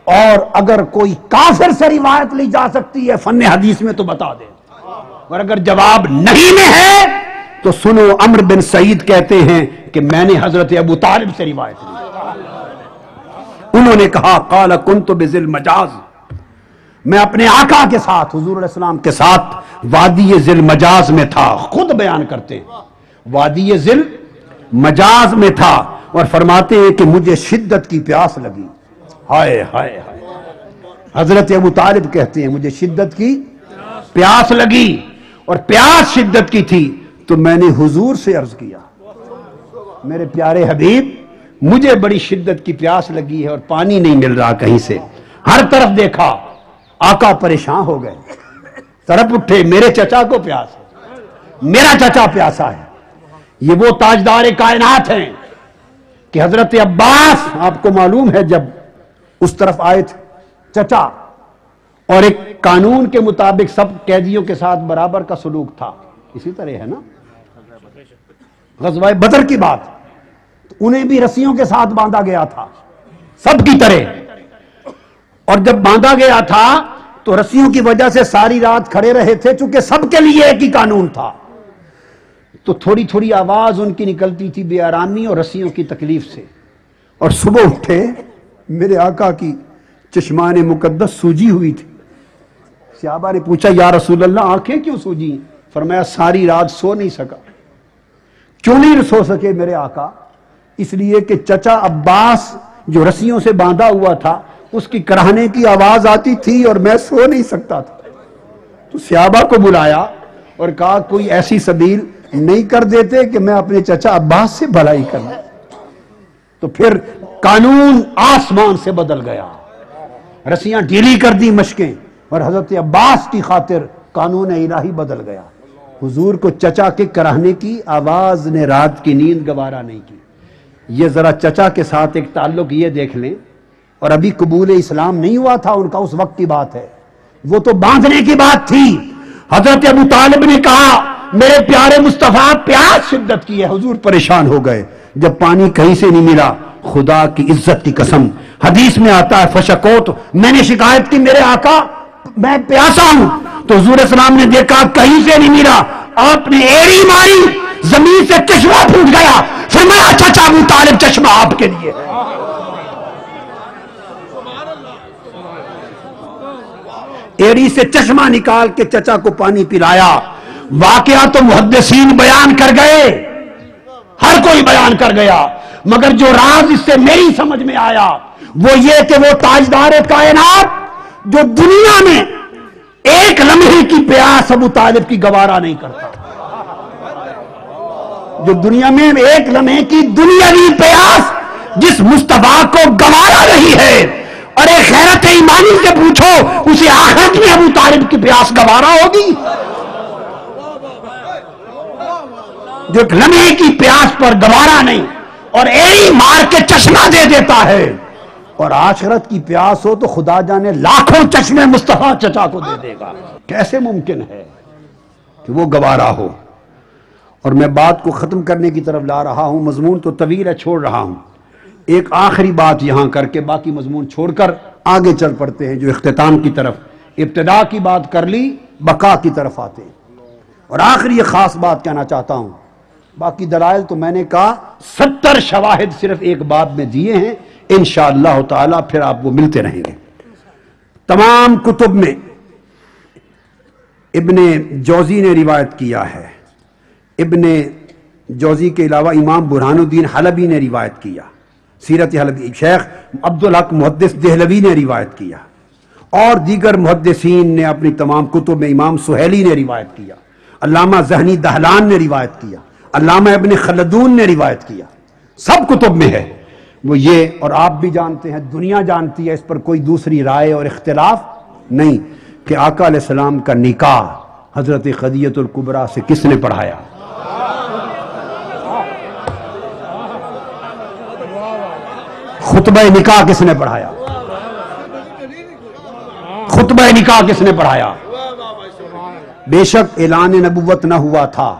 اور اگر کوئی کافر سے روایت لی جا سکتی ہے فن حدیث میں تو بتا دیں، اور اگر جواب نہیں میں ہے تو سنو، عمرو بن سعید کہتے ہیں کہ میں نے حضرت ابو طالب سے روایت لی، انہوں نے کہا قال کنت بذل مجاز، میں اپنے آقا کے ساتھ حضور علیہ السلام کے ساتھ وادی ذل مجاز میں تھا، خود بیان کرتے ہیں وادی ذل مجاز میں تھا، اور فرماتے ہیں کہ مجھے شدت کی پیاس لگی، ہائے ہائے ہائے، حضرت ابو طالب کہتے ہیں مجھے شدت کی پیاس لگی، اور پیاس شدت کی تھی تو میں نے حضور سے عرض کیا میرے پیارے حبیب مجھے بڑی شدت کی پیاس لگی ہے اور پانی نہیں مل رہا کہیں سے، ہر طرف دیکھا، آقا پریشان ہو گئے، طرف اٹھے، میرے چچا کو پیاس ہے، میرا چچا پیاسا ہے، یہ وہ تاجدار کائنات ہیں کہ حضرت عباس آپ کو معلوم ہے جب اس طرف آئے تھے چچا، اور ایک قانون کے مطابق سب قیدیوں کے ساتھ برابر کا سلوک تھا، اسی طرح ہے نا غزوہ بدر کی بات، انہیں بھی رسیوں کے ساتھ باندھا گیا تھا سب کی طرح، اور جب باندھا گیا تھا تو رسیوں کی وجہ سے ساری رات کھڑے رہے تھے، چونکہ سب کے لیے ایک ہی قانون تھا، تو تھوڑی تھوڑی آواز ان کی نکلتی تھی بے آرامی اور رسیوں کی تکلیف سے، اور صبح اٹھے میرے آقا کی چشمان مقدس سوجی ہوئی تھی، صحابہ نے پوچھا یا رسول اللہ آنکھیں کیوں سوجی؟ فرمایا ساری رات سو نہیں سکا۔ کیوں نہیں سو سکے میرے آقا؟ اس لیے کہ چچا عباس جو رسیوں سے باندھا ہوا تھا اس کی کراہنے کی آواز آتی تھی اور میں سو نہیں سکتا تھا، تو صحابہ کو بلایا اور کہا کوئی ایسی سبیل نہیں کر دیتے کہ میں اپنے چچا عباس سے بھلائی کروں، تو پھر قانون آسمان سے بدل گیا، رسیاں ڈھیلی کر دی مشکیں، اور حضرت عباس کی خاطر قانون الہی بدل گیا۔ حضور کو چچا کے کراہنے کی آواز نے رات کی نیند گوارا نہیں کی۔ یہ ذرا چچا کے ساتھ ایک تعلق یہ دیکھ لیں، اور ابھی قبول اسلام نہیں ہوا تھا ان کا، اس وقت کی بات ہے، وہ تو باندھنے کی بات تھی۔ حضرت ابو طالب نے کہا میرے پیارے مصطفیٰ پیاس شدت کی ہے، حضور پریشان ہو گئے، جب پانی کہیں سے نہیں ملا، خدا کی عزت کی قسم حدیث میں آتا ہے فشکوت، میں نے شکایت کی میرے آقا میں پیاسا ہوں، تو حضور السلام نے دیکھا کہیں سے نہیں ملا، آپ نے ایڑی ماری، زمین سے چشمہ پھوٹ گیا، فرمایا چچا ابو طالب چشمہ آپ کے لیے ہے۔ ایڑی سے چشمہ نکال کے چچا کو پانی پلایا۔ واقعہ تو محدثین بیان کر گئے، ہر کوئی بیان کر گیا، مگر جو راز اس سے میری سمجھ میں آیا وہ یہ کہ وہ تاجدار کائنات جو دنیا میں ایک لمحے کی پیاس ابو طالب کی گوارا نہیں کرتا، جو دنیا میں ایک لمحے کی دنیاوی پیاس جس مصطفیٰ کو گوارا رہی ہے، اور ایک غیرت ایمانی سے پوچھو اسے آخرت میں ابو طالب کی پیاس گوارا ہوگی؟ جو ایک لمحے کی پیاس پر گوارا نہیں اور ایڑی مار کے چشمہ دے دیتا ہے، اور آخرت کی پیاس ہو تو خدا جانے لاکھوں چشمے مصطفیٰ چچا کو دے دے گا، کیسے ممکن ہے کہ وہ گوارا ہو؟ اور میں بات کو ختم کرنے کی طرف لا رہا ہوں، مضمون تو طویل ہے، چھوڑ رہا ہوں، ایک آخری بات یہاں کر کے باقی مضمون چھوڑ کر آگے چل پڑتے ہیں جو اختتام کی طرف، ابتدا کی بات کر لی، بقا کی طرف آتے ہیں، اور آخری یہ خاص بات کہنا چاہتا ہوں، باقی دلائل تو میں نے کہا ستر شواہد صرف ایک باب میں دیے ہیں، انشاءاللہ تعالی پھر آپ وہ ملتے رہیں گے۔ تمام کتب میں ابن جوزی نے روایت کیا ہے، ابن جوزی کے علاوہ امام برہان الدین حلبی نے روایت کیا، سیرت حلبی، شیخ عبدالحق محدث دہلوی نے روایت کیا، اور دیگر محدثین نے اپنی تمام کتب میں، امام سہیلی نے روایت کیا، علامہ ذہنی دہلان نے روایت کیا، علامہ ابن خلدون نے روایت کیا، سب کتب میں ہے وہ یہ، اور آپ بھی جانتے ہیں، دنیا جانتی ہے، اس پر کوئی دوسری رائے اور اختلاف نہیں کہ آقا علیہ السلام کا نکاح حضرت خدیجہ الکبریٰ سے کس نے پڑھایا؟ خطبہ نکاح کس نے پڑھایا؟ خطبہ نکاح کس نے پڑھایا؟ بے شک اعلان نبوت نہ ہوا تھا،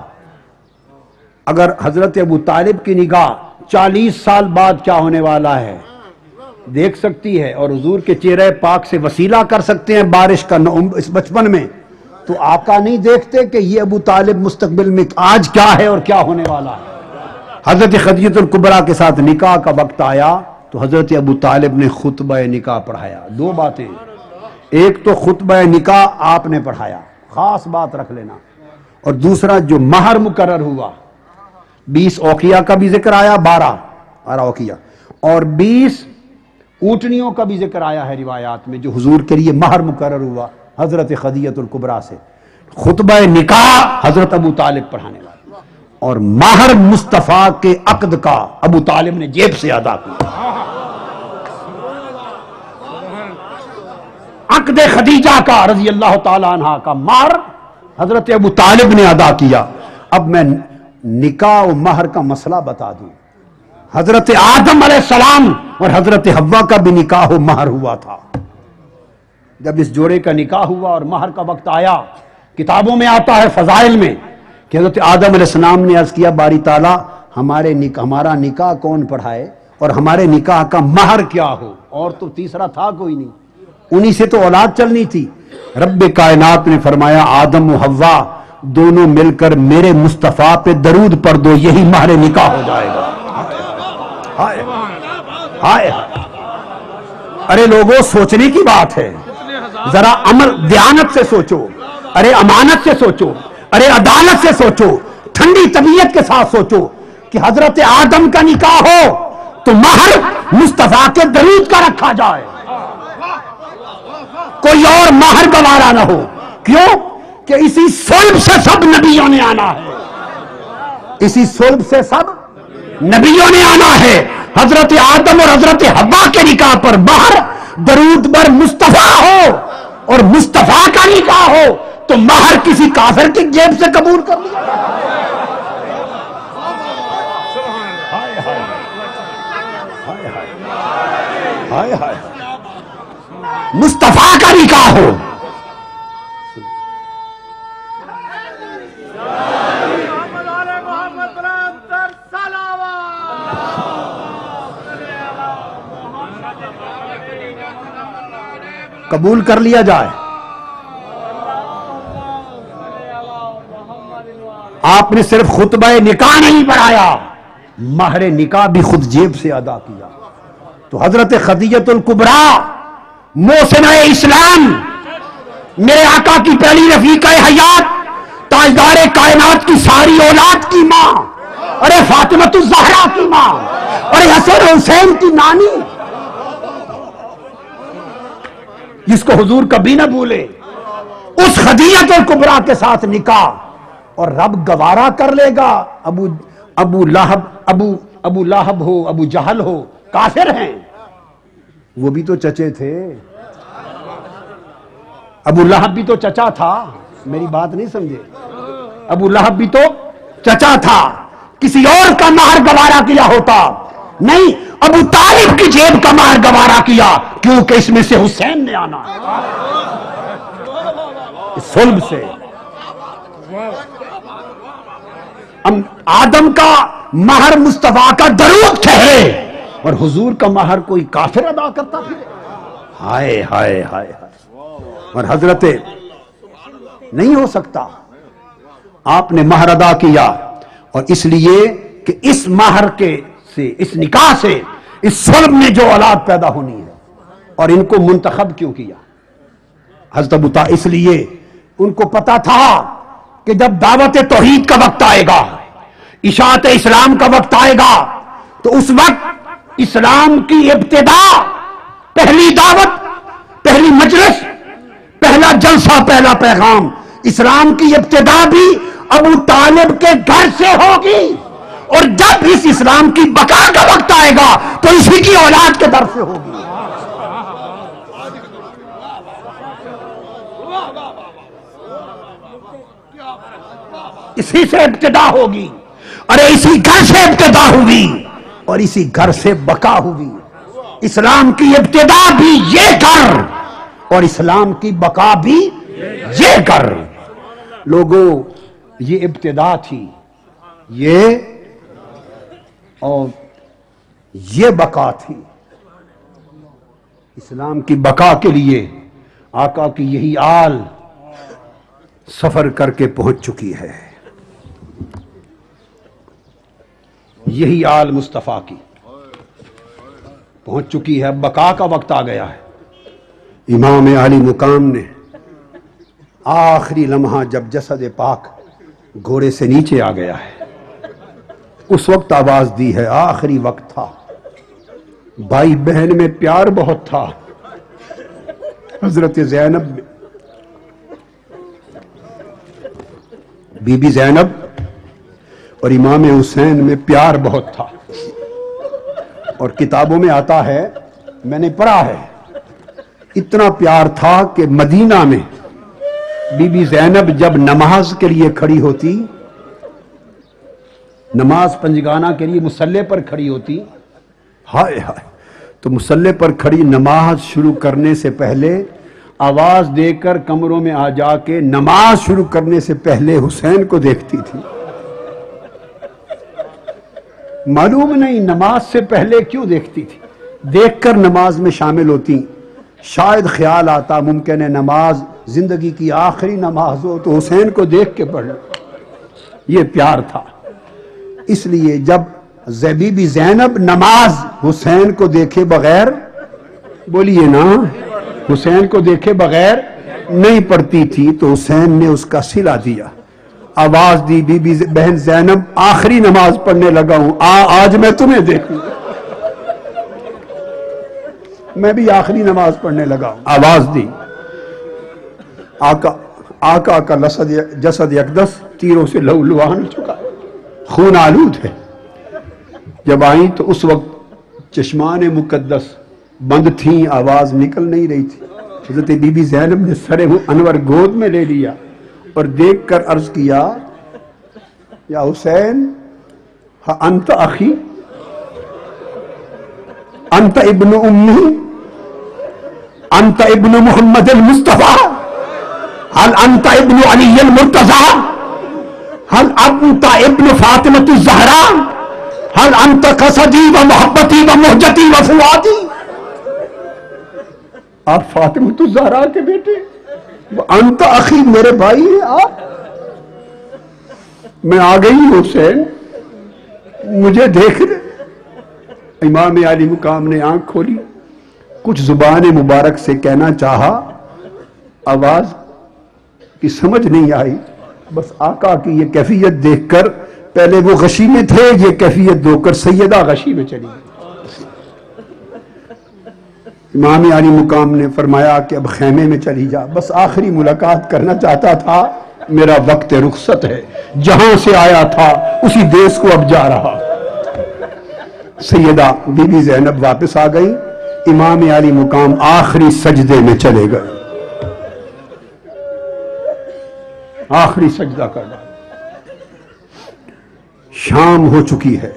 اگر حضرت ابو طالب کی نگاہ چالیس سال بعد کیا ہونے والا ہے دیکھ سکتی ہے اور حضور کے چہرے پاک سے وسیلہ کر سکتے ہیں بارش کا اس بچپن میں، تو آقا نہیں دیکھتے کہ یہ ابو طالب مستقبل میں آج کیا ہے اور کیا ہونے والا ہے؟ حضرت خدیجہ الکبریٰ کے ساتھ نکاح کا وقت آیا تو حضرت ابو طالب نے خطبہ نکاح پڑھایا. دو باتیں، ایک تو خطبہ نکاح آپ نے پڑھایا، خاص بات رکھ لینا، اور دوسرا جو مہر مقرر ہوا، بیس اوقیہ کا بھی ذکر آیا، بارہ بارہ اوقیہ، اور بیس اونٹنیوں کا بھی ذکر آیا ہے روایات میں، جو حضور کے لیے مہر مقرر ہوا حضرت خدیجہ الکبریٰ سے. خطبہ نکاح حضرت ابو طالب پڑھانے والے، اور مہر مصطفیٰ کے عقد کا ابو طالب نے جیب سے ادا کیا. عقد خدیجہ کا رضی اللہ تعالی عنہ کا مہر حضرت ابو طالب نے ادا کیا. اب میں نکاح و مہر کا مسئلہ بتا دوں. حضرت آدم علیہ السلام اور حضرت حوا کا بھی نکاح و مہر ہوا تھا. جب اس جوڑے کا نکاح ہوا اور مہر کا وقت آیا، کتابوں میں آتا ہے فضائل میں کہ حضرت آدم علیہ السلام نے عرض کیا باری تعالیٰ ہمارے نکاح ہمارا نکاح کون پڑھائے اور ہمارے نکاح کا مہر کیا ہو؟ اور تو تیسرا تھا کوئی نہیں، انہی سے تو اولاد چلنی تھی. رب کائنات نے فرمایا آدم و حوا دونوں مل کر میرے مصطفیٰ پہ درود پڑھ دو، یہی مہر نکاح ہو جائے گا. ہائے ہائے، ارے لوگوں سوچنے کی بات ہے، ذرا عمل دیانت سے سوچو، ارے امانت سے سوچو، ارے عدالت سے سوچو، ٹھنڈی طبیعت کے ساتھ سوچو کہ حضرت آدم کا نکاح ہو تو مہر مصطفیٰ کے درود کا رکھا جائے، کوئی اور مہر گوارا نہ ہو. کیوں کہ اسی صلب سے سب نبیوں نے آنا ہے، اسی صلب سے سب نبیوں نے آنا ہے. حضرت آدم اور حضرت حوا کے نکاح پر مہر درود بر مصطفیٰ ہو اور مصطفیٰ کا نکاح ہو تو مہر کسی کافر کی جیب سے قبول کر لیا. مصطفیٰ کا نکاح ہو. قبول کر لیا جائے. آپ نے صرف خطبہ نکاح نہیں پڑھایا، مہر نکاح بھی خود جیب سے ادا کیا. تو حضرت خدیجہ الکبریٰ محسنہ اسلام، میرے آقا کی پہلی رفیقہ حیات، تاجدار کائنات کی ساری اولاد کی ماں، ارے فاطمہ الزہرا کی ماں، ارے حسن حسین کی نانی، جس کو حضور کبھی نہ بھولے، اس خدیجہ الکبریٰ کے ساتھ نکاح، اور رب گوارا کر لے گا. ابو ابو لہب ابو ابو لہب ہو، ابو جہل ہو، کافر ہیں، وہ بھی تو چچے تھے. ابو لہب بھی تو چچا تھا، میری بات نہیں سمجھے، ابو لہب بھی تو چچا تھا. کسی اور کا مہر گوارا کیا ہوتا نہیں، ابو طالب کی جیب کا مہر گوارا کیا، کیونکہ اس میں سے حسین نے آنا اس صلب سے. آدم کا مہر مصطفیٰ کا درود ٹھہرے اور حضور کا مہر کوئی کافر ادا کرتا پھر. ہائے ہائے ہائے ہائے. اور حضرت نہیں ہو سکتا. آپ نے مہر ادا کیا، اور اس لیے کہ اس مہر کے سے، اس نکاح سے، اس صلب میں جو اولاد پیدا ہونی ہے، اور ان کو منتخب کیوں کیا حضرت ابو طالب؟ اس لیے ان کو پتا تھا کہ جب دعوت توحید کا وقت آئے گا، اشاعت اسلام کا وقت آئے گا، تو اس وقت اسلام کی ابتدا، پہلی دعوت، پہلی مجلس، پہلا جلسہ، پہلا پیغام، اسلام کی ابتدا بھی ابو طالب کے گھر سے ہوگی. اور جب اس اسلام کی بقا کا وقت آئے گا تو اسی کی اولاد کے در سے ہوگی. اسی سے ابتدا ہوگی، ارے اسی گھر سے ابتدا ہوئی اور اسی گھر سے بقا ہوئی. اسلام کی ابتدا بھی یہ گھر اور اسلام کی بقا بھی یہ گھر. لوگوں یہ ابتدا تھی، یہ اور یہ بقا تھی. اسلام کی بقا کے لیے آقا کی یہی آل سفر کر کے پہنچ چکی ہے، یہی آل مصطفیٰ کی پہنچ چکی ہے، اب بقا کا وقت آ گیا ہے۔ امام علی مقام نے آخری لمحہ جب جسد پاک گھوڑے سے نیچے آ گیا ہے اس وقت آواز دی ہے، آخری وقت تھا، بھائی بہن میں پیار بہت تھا، حضرت زینب بی بی زینب اور امام حسین میں پیار بہت تھا، اور کتابوں میں آتا ہے، میں نے پڑھا ہے، اتنا پیار تھا کہ مدینہ میں بی بی زینب جب نماز کے لیے کھڑی ہوتی، نماز پنجگانہ کے لیے مصلی پر کھڑی ہوتی، ہائے ہائے، تو مصلی پر کھڑی نماز شروع کرنے سے پہلے آواز دے کر کمروں میں آ جا کے نماز شروع کرنے سے پہلے حسین کو دیکھتی تھی۔ معلوم نہیں نماز سے پہلے کیوں دیکھتی تھی، دیکھ کر نماز میں شامل ہوتی، شاید خیال آتا ممکن ہے نماز زندگی کی آخری نماز ہو تو حسین کو دیکھ کے پڑھ لو، یہ پیار تھا۔ اس لیے جب بی بی زینب نماز حسین کو دیکھے بغیر، بولیے نا، حسین کو دیکھے بغیر نہیں پڑھتی تھی تو حسین نے اس کا صلہ دیا، آواز دی، بی بی بہن زینب آخری نماز پڑھنے لگا ہوں، آ آج میں تمہیں دیکھوں، میں بھی آخری نماز پڑھنے لگا ہوں، آواز دی۔ آقا آقا کا لسد جسد اقدس تیروں سے لہولہان ہو چکا، خون آلود ہے۔ جب آئیں تو اس وقت چشمان مقدس بند تھیں، آواز نکل نہیں رہی تھی۔ حضرت بی بی زینب نے سر انور گود میں لے لیا اور دیکھ کر عرض کیا، یا حسین، انت اخی، انت ابن امی، انت ابن محمد المصطفیٰ، هل انت ابن علی المرتضی، هل انت ابن فاطمة الزہراء، هل انت قصدی و محبتی و مہجتی و فؤادی، آپ فاطمة الزہراء کے بیٹے، انت اخی، میرے بھائی ہیں آپ، میں آ گئی ہوں حسین، مجھے دیکھ رہے۔ امام علی مقام نے آنکھ کھولی، کچھ زبان مبارک سے کہنا چاہا، آواز کی سمجھ نہیں آئی، بس آقا کی یہ کیفیت دیکھ کر، پہلے وہ غشی میں تھے، یہ کیفیت دو کر سیدہ غشی میں چلی گئی۔ امام علی مقام نے فرمایا کہ اب خیمے میں چلی جا، بس آخری ملاقات کرنا چاہتا تھا، میرا وقت رخصت ہے، جہاں سے آیا تھا اسی دیس کو اب جا رہا۔ سیدہ بی بی زینب واپس آ گئی، امام علی مقام آخری سجدے میں چلے گئے، آخری سجدہ کرنا۔ شام ہو چکی ہے،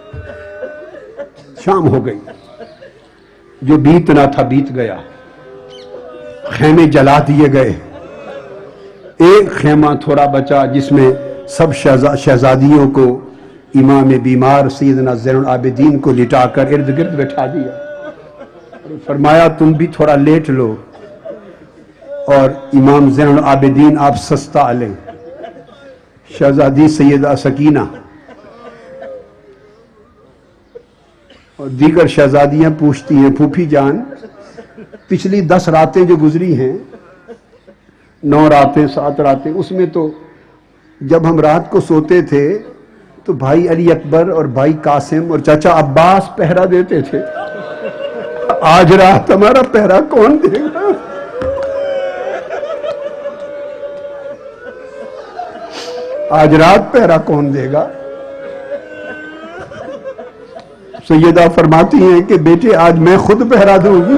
شام ہو گئی، جو بیتنا تھا بیت گیا، خیمے جلا دیے گئے، ایک خیمہ تھوڑا بچا جس میں سب شہزادیوں کو امام بیمار سیدنا زین العابدین کو لٹا کر ارد گرد بٹھا دیا، فرمایا تم بھی تھوڑا لیٹ لو، اور امام زین العابدین آپ سستا لیں۔ شہزادی سیدہ سکینہ اور دیگر شہزادیاں پوچھتی ہیں، پھوپھی جان، پچھلی دس راتیں جو گزری ہیں، نو راتیں سات راتیں، اس میں تو جب ہم رات کو سوتے تھے تو بھائی علی اکبر اور بھائی قاسم اور چچا عباس پہرا دیتے تھے، آج رات ہمارا پہرا کون دے گا؟ آج رات پہرا کون دے گا؟ سیدہ فرماتی ہیں کہ بیٹے آج میں خود پہرا دوں گی۔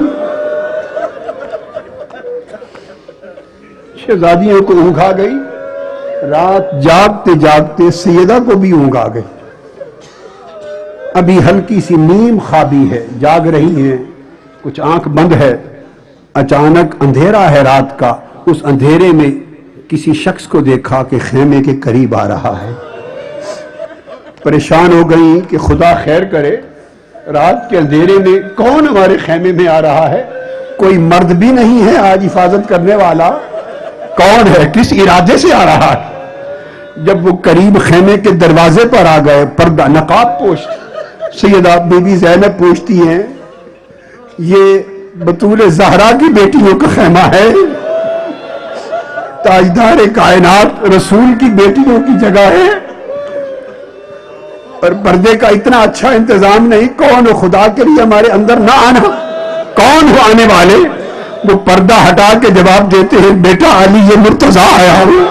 شہزادیوں کو اونگ آ گئی، رات جاگتے جاگتے سیدہ کو بھی اونگ آ گئی، ابھی ہلکی سی نیم خوابی ہے، جاگ رہی ہیں، کچھ آنکھ بند ہے، اچانک اندھیرا ہے رات کا، اس اندھیرے میں کسی شخص کو دیکھا کہ خیمے کے قریب آ رہا ہے، پریشان ہو گئی کہ خدا خیر کرے، رات کے اندھیرے میں کون ہمارے خیمے میں آ رہا ہے؟ کوئی مرد بھی نہیں ہے آج حفاظت کرنے والا. کون ہے؟ کس ارادے سے آ رہا ہے؟ جب وہ قریب خیمے کے دروازے پر آ گئے، پردہ نقاب پوش، سیدہ بی بی زینب پوچھتی ہیں یہ بطول زہرا کی بیٹیوں کا خیمہ ہے؟ تاجدار کائنات رسول کی بیٹیوں کی جگہ ہے؟ اور پردے کا اتنا اچھا انتظام نہیں. کون ہو خدا کے لیے ہمارے اندر نہ آنا؟ کون ہو آنے والے؟ وہ پردہ ہٹا کے جواب دیتے ہیں بیٹا علی یہ مرتضیٰ آیا ہوں،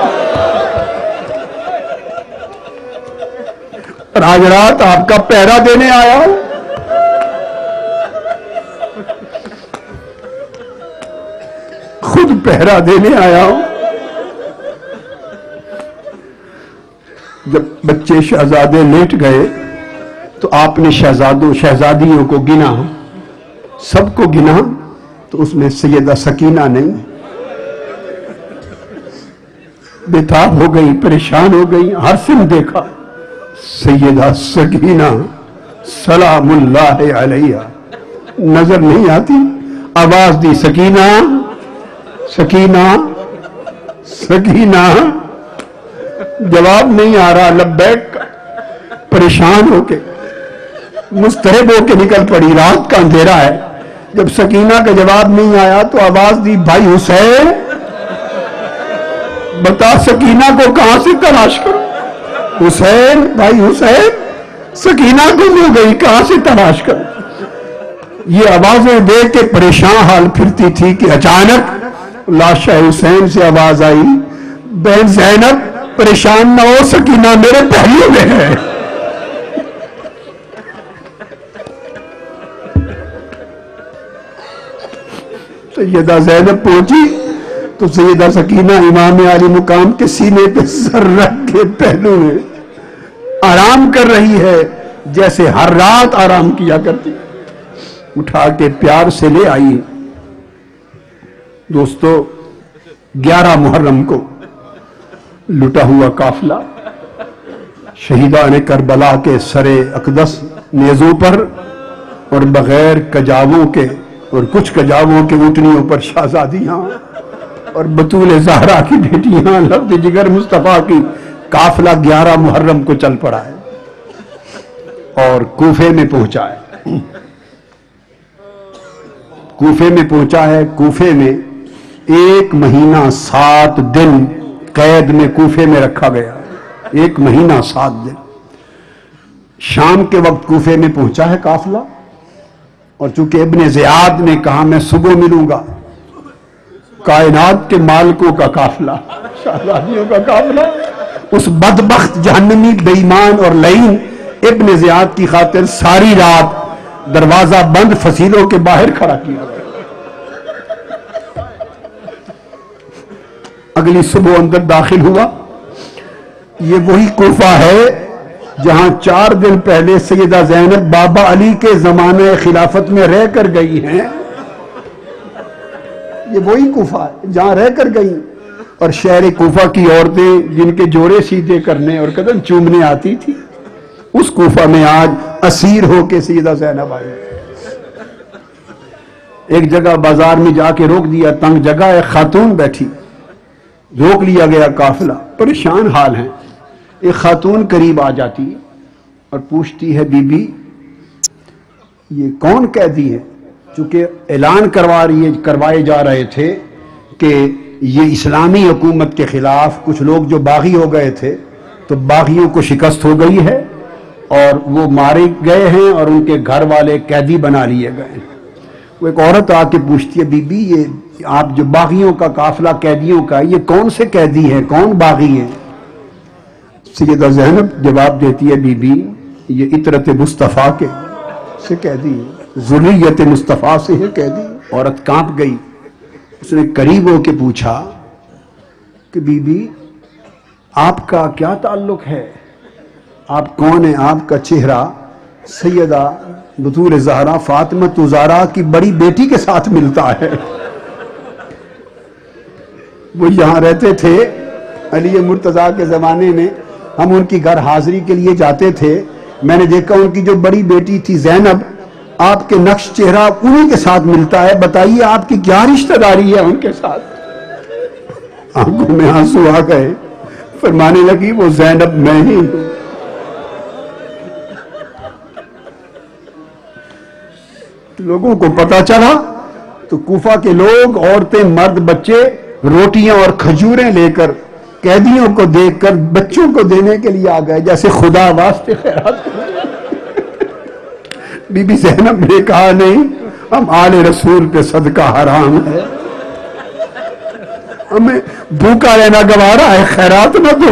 اور آج رات آپ کا پہرا دینے آیا ہوں. خود پہرا دینے آیا ہوں. جب بچے شہزادے لیٹ گئے تو آپ نے شہزادوں شہزادیوں کو گنا، سب کو گنا، تو اس میں سیدہ سکینہ نہیں. بےتاب ہو گئی، پریشان ہو گئی. ہر سن دیکھا سیدہ سکینہ سلام اللہ علیہ نظر نہیں آتی. آواز دی سکینہ سکینہ سکینہ، جواب نہیں آ رہا. لبیک پریشان ہو کے مسترب ہو کے نکل پڑی. رات کا اندھیرا ہے. جب سکینہ کا جواب نہیں آیا تو آواز دی بھائی حسین، بتا سکینہ کو کہاں سے تلاش کروں؟ حسین، بھائی حسین، سکینہ کو مل گئی، کہاں سے تلاش کروں؟ یہ آوازیں دے کے پریشان حال پھرتی تھی کہ اچانک لاشا حسین سے آواز آئی بہن زینب پریشان نہ ہو، سکینہ میرے پہلو میں ہے. سیدہ زینب پہنچی تو سیدہ سکینہ امام علی مقام کے سینے پہ سر رکھ کے پہلو میں آرام کر رہی ہے، جیسے ہر رات آرام کیا کرتی. اٹھا کے پیار سے لے آئی. دوستو، گیارہ محرم کو لٹا ہوا قافلہ شہیدان کربلا کے سر اقدس نیزوں پر اور بغیر کجاووں کے اور کچھ کجاووں کے اونٹنیوں پر شہزادیاں اور بطول زہرا کی بیٹیاں لفظ جگر مصطفیٰ کی قافلہ گیارہ محرم کو چل پڑا ہے اور کوفے میں پہنچا ہے. کوفے میں پہنچا ہے. کوفے میں ایک مہینہ سات دن قید میں کوفے میں رکھا گیا. ایک مہینہ سات دن. شام کے وقت کوفے میں پہنچا ہے قافلہ، اور چونکہ ابن زیاد نے کہا میں صبح ملوں گا، کائنات کے مالکوں کا قافلہ، شہزادیوں کا قافلہ، اس بدبخت جہنمی بے ایمان اور لعین ابن زیاد کی خاطر ساری رات دروازہ بند فصیلوں کے باہر کھڑا کیا گیا. اگلی صبح اندر داخل ہوا. یہ وہی کوفہ ہے جہاں چار دن پہلے سیدہ زینب بابا علی کے زمانے خلافت میں رہ کر گئی ہیں. یہ وہی کوفہ ہے جہاں رہ کر گئی. اور شہر کوفہ کی عورتیں جن کے جوڑے سیدھے کرنے اور قدم چومنے آتی تھی، اس کوفہ میں آج اسیر ہو کے سیدہ زینب آئی. ایک جگہ بازار میں جا کے روک دیا، تنگ جگہ، ایک خاتون بیٹھی، روک لیا گیا قافلہ، پریشان حال ہیں. ایک خاتون قریب آ جاتی اور پوچھتی ہے بی بی یہ کون قیدی ہے؟ چونکہ اعلان کروا رہی کروائے جا رہے تھے کہ یہ اسلامی حکومت کے خلاف کچھ لوگ جو باغی ہو گئے تھے تو باغیوں کو شکست ہو گئی ہے اور وہ مارے گئے ہیں اور ان کے گھر والے قیدی بنا لیے گئے ہیں. وہ ایک عورت آ کے پوچھتی ہے بی بی یہ آپ جو باغیوں کا قافلہ قیدیوں کا، یہ کون سے قیدی ہیں، کون باغی ہیں؟ سیدہ زینب جواب دیتی ہے بی بی یہ عطرت مصطفیٰ کے سے قیدی ہے، ذریت مصطفیٰ سے ہے قیدی. عورت کانپ گئی. اس نے قریب ہو کے پوچھا کہ بی بی آپ کا کیا تعلق ہے، آپ کون ہیں؟ آپ کا چہرہ سیدہ بطور زہرا فاطمہ زہرا کی بڑی بیٹی کے ساتھ ملتا ہے. وہ یہاں رہتے تھے علی مرتضیٰ کے زمانے میں، ہم ان کی گھر حاضری کے لیے جاتے تھے. میں نے دیکھا ان کی جو بڑی بیٹی تھی زینب آپ کے نقش چہرہ انہی کے ساتھ ملتا ہے، بتائیے آپ کی کیا رشتہ داری ہے ان کے ساتھ؟ آنکھوں میں آنسو آ گئے، فرمانے لگی وہ زینب میں ہی ہوں۔ لوگوں کو پتا چلا تو کوفہ کے لوگ، عورتیں، مرد، بچے روٹیاں اور کھجوریں لے کر قیدیوں کو دیکھ کر بچوں کو دینے کے لیے آ گئے، جیسے خدا واسطے خیرات کریں۔ بی بی زینب نے کہا نہیں، ہم آل رسول پہ صدقہ حرام ہے، ہمیں بھوکا رہنا گوارا ہے، خیرات نہ دو۔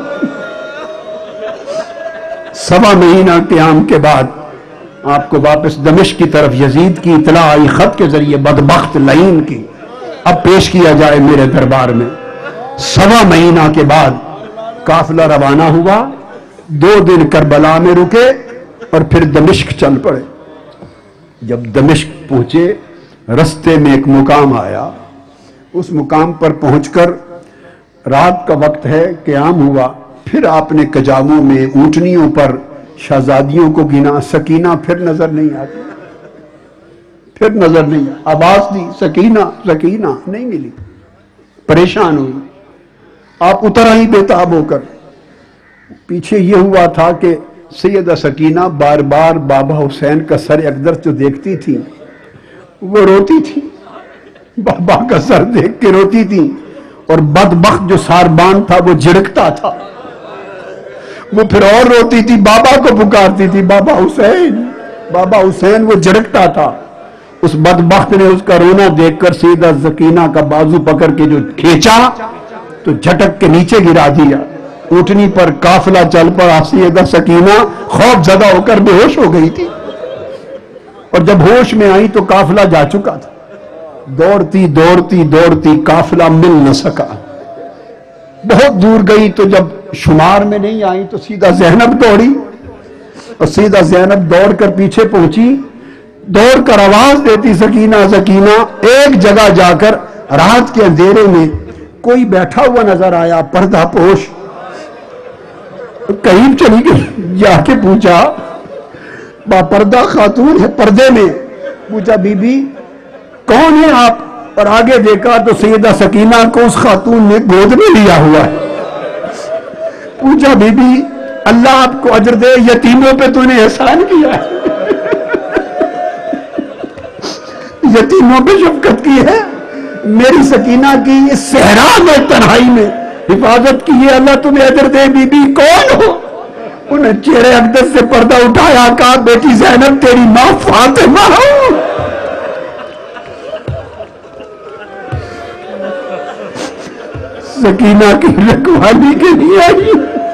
سوا مہینہ قیام کے بعد آپ کو واپس دمشق کی طرف یزید کی اطلاع آئی خط کے ذریعے، بدبخت لعین کی، اب پیش کیا جائے میرے دربار میں۔ سوا مہینہ کے بعد قافلہ روانہ ہوا، دو دن کربلا میں رکے اور پھر دمشق چل پڑے۔ جب دمشق پہنچے، رستے میں ایک مقام آیا، اس مقام پر پہنچ کر رات کا وقت ہے، قیام ہوا، پھر آپ نے کجاووں میں اونٹنیوں پر شہزادیوں کو گنا، سکینہ پھر نظر نہیں آتی، پھر نظر نہیں، آواز دی سکینہ سکینہ نہیں ملی، پریشان ہوئی، آپ اتر آئی بےتاب ہو کر۔ پیچھے یہ ہوا تھا کہ سیدہ سکینہ بار بار بابا حسین کا سر اقدس جو دیکھتی تھی وہ روتی تھی، بابا کا سر دیکھ کے روتی تھی، اور بدبخت جو ساربان تھا وہ جھڑکتا تھا، وہ پھر اور روتی تھی، بابا کو پکارتی تھی بابا حسین بابا حسین، وہ جھڑکتا تھا۔ اس بدبخت نے اس کا رونا دیکھ کر سیدہ سکینہ کا بازو پکڑ کے جو کھینچا تو جھٹک کے نیچے گرا دیا، اونٹنی پر قافلہ چل پڑا۔ سیدہ سکینہ خوف زدہ ہو کر بے ہوش ہو گئی تھی، اور جب ہوش میں آئی تو قافلہ جا چکا تھا۔ دوڑتی دوڑتی دوڑتی قافلہ مل نہ سکا، بہت دور گئی تو جب شمار میں نہیں آئی تو سیدہ زینب دوڑی، اور سیدہ زینب دوڑ کر پیچھے پہنچی، دوڑ کر آواز دیتی سکینہ سکینہ۔ ایک جگہ جا کر رات کے اندھیرے میں کوئی بیٹھا ہوا نظر آیا، پردہ پوش، قریب چلی گئی، جا کے پوچھا، با پردہ خاتون ہے پردے میں، پوچھا بی بی کون ہے آپ؟ اور آگے دیکھا تو سیدہ سکینہ کو اس خاتون نے گود میں لیا ہوا ہے۔ پوچھا بی بی اللہ آپ کو اجر دے، یتیموں پہ تو نے احسان کیا ہے، یتیموں پہ شفقت کی ہے، میری سکینہ کی اس صحرا میں تنہائی میں حفاظت کی ہے، اللہ تمہیں اجر دے۔ بی بی کون ہو؟ انہیں چہرے اقدس سے پردہ اٹھایا، کہا بیٹی زینب تیری ماں فاطمہ ہو۔ سکینہ کی رکھوالی کے لیے آئی۔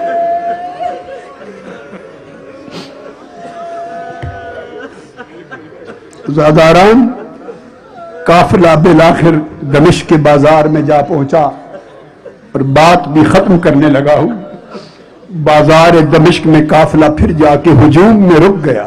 زاداران قافلہ بالآخر دمشق کے بازار میں جا پہنچا، اور بات بھی ختم کرنے لگا ہوں۔ بازار دمشق میں قافلہ پھر جا کے ہجوم میں رک گیا۔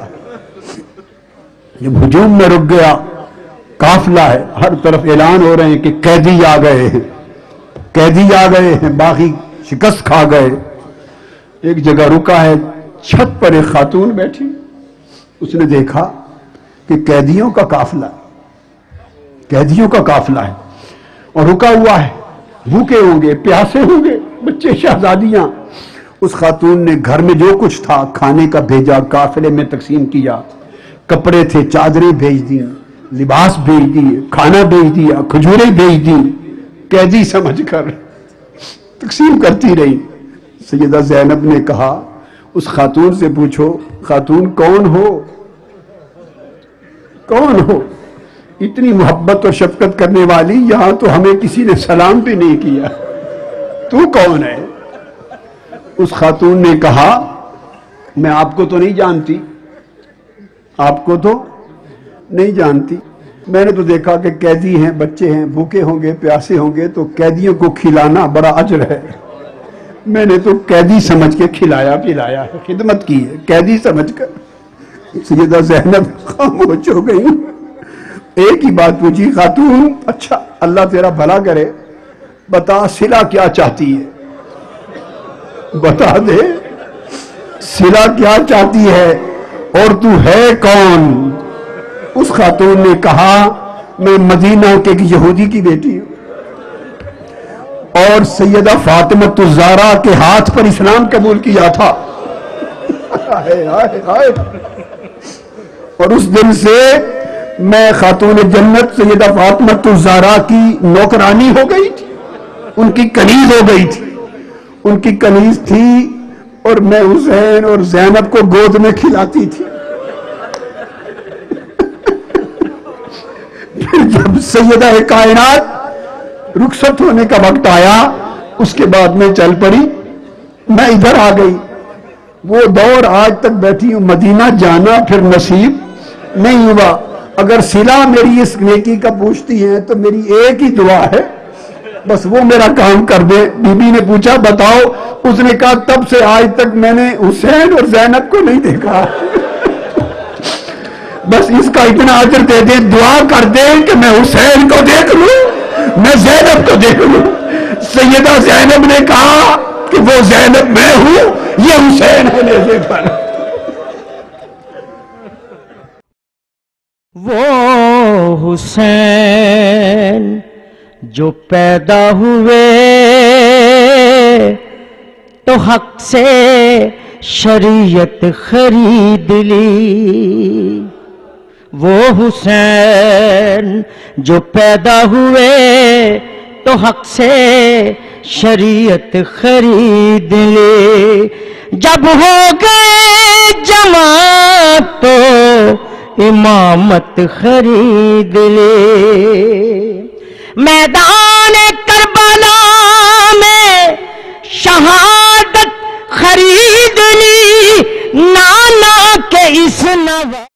جب ہجوم میں رک گیا، قافلہ ہے، ہر طرف اعلان ہو رہے ہیں کہ قیدی آ گئے ہیں، قیدی آ گئے ہیں، باقی شکست کھا گئے۔ ایک جگہ رکا ہے، چھت پر ایک خاتون بیٹھی، اس نے دیکھا کہ قیدیوں کا قافلہ قیدیوں کا قافلہ ہے اور رکا ہوا ہے، بھوکے ہوں گے، پیاسے ہوں گے، بچے، شہزادیاں۔ اس خاتون نے گھر میں جو کچھ تھا کھانے کا بھیجا، قافلے میں تقسیم کیا، کپڑے تھے چادریں بھیج دی، لباس بھیج دیے، کھانا بھیج دیا، کھجوریں بھیج دی، قیدی سمجھ کر تقسیم کرتی رہی۔ سیدہ زینب نے کہا اس خاتون سے پوچھو خاتون کون ہو، کون ہو؟ اتنی محبت اور شفقت کرنے والی، یہاں تو ہمیں کسی نے سلام بھی نہیں کیا، تو کون ہے؟ اس خاتون نے کہا میں آپ کو تو نہیں جانتی، آپ کو تو نہیں جانتی، میں نے تو دیکھا کہ قیدی ہیں، بچے ہیں، بھوکے ہوں گے، پیاسے ہوں گے تو قیدیوں کو کھلانا بڑا اجر ہے، میں نے تو قیدی سمجھ کے کھلایا پلایا ہے، خدمت کی ہے قیدی سمجھ کر۔ سیدہ زینب خاموش ہو گئی، ایک ہی بات پوچھی خاتون اچھا اللہ تیرا بھلا کرے، بتا صلہ کیا چاہتی ہے، بتا دے صلہ کیا چاہتی ہے، اور تو ہے کون؟ اس خاتون نے کہا میں مدینہ کے ایک یہودی کی بیٹی ہوں اور سیدہ فاطمہ الزہرا کے ہاتھ پر اسلام قبول کیا تھا. اور اس دن سے میں خاتون جنت سیدہ فاطمہ الزہرا کی نوکرانی ہو گئی تھی، ان کی کنیز ہو گئی تھی. ان کی کنیز تھی اور میں حسین اور زینب کو گود میں کھلاتی تھی. پھر جب سیدہ کائنات رخصت ہونے کا وقت آیا اس کے بعد میں چل پڑی، میں ادھر آ گئی. وہ دور آج تک بیٹھی ہوں، مدینہ جانا پھر نصیب نہیں ہوا. اگر صلہ میری اس نیکی کا پوچھتی ہیں تو میری ایک ہی دعا ہے، بس وہ میرا کام کر دے. بی بی نے پوچھا بتاؤ، اس نے کہا تب سے آج تک میں نے حسین اور زینب کو نہیں دیکھا. بس اس کا اتنا اجر دے دے، دعا کر دے کہ میں حسین کو دیکھ لوں، میں زینب کو دیکھ لوں. سیدہ زینب نے کہا کہ وہ زینب میں ہوں، یہ حسین ہونے سے پر. وہ حسین جو پیدا ہوئے تو حق سے شریعت خرید لی. وہ حسین جو پیدا ہوئے تو حق سے شریعت خرید لی. جب ہو گئے جماعت تو امامت خرید لی. میدان کربلا میں شہادت خرید لی، نانا کے اس نوا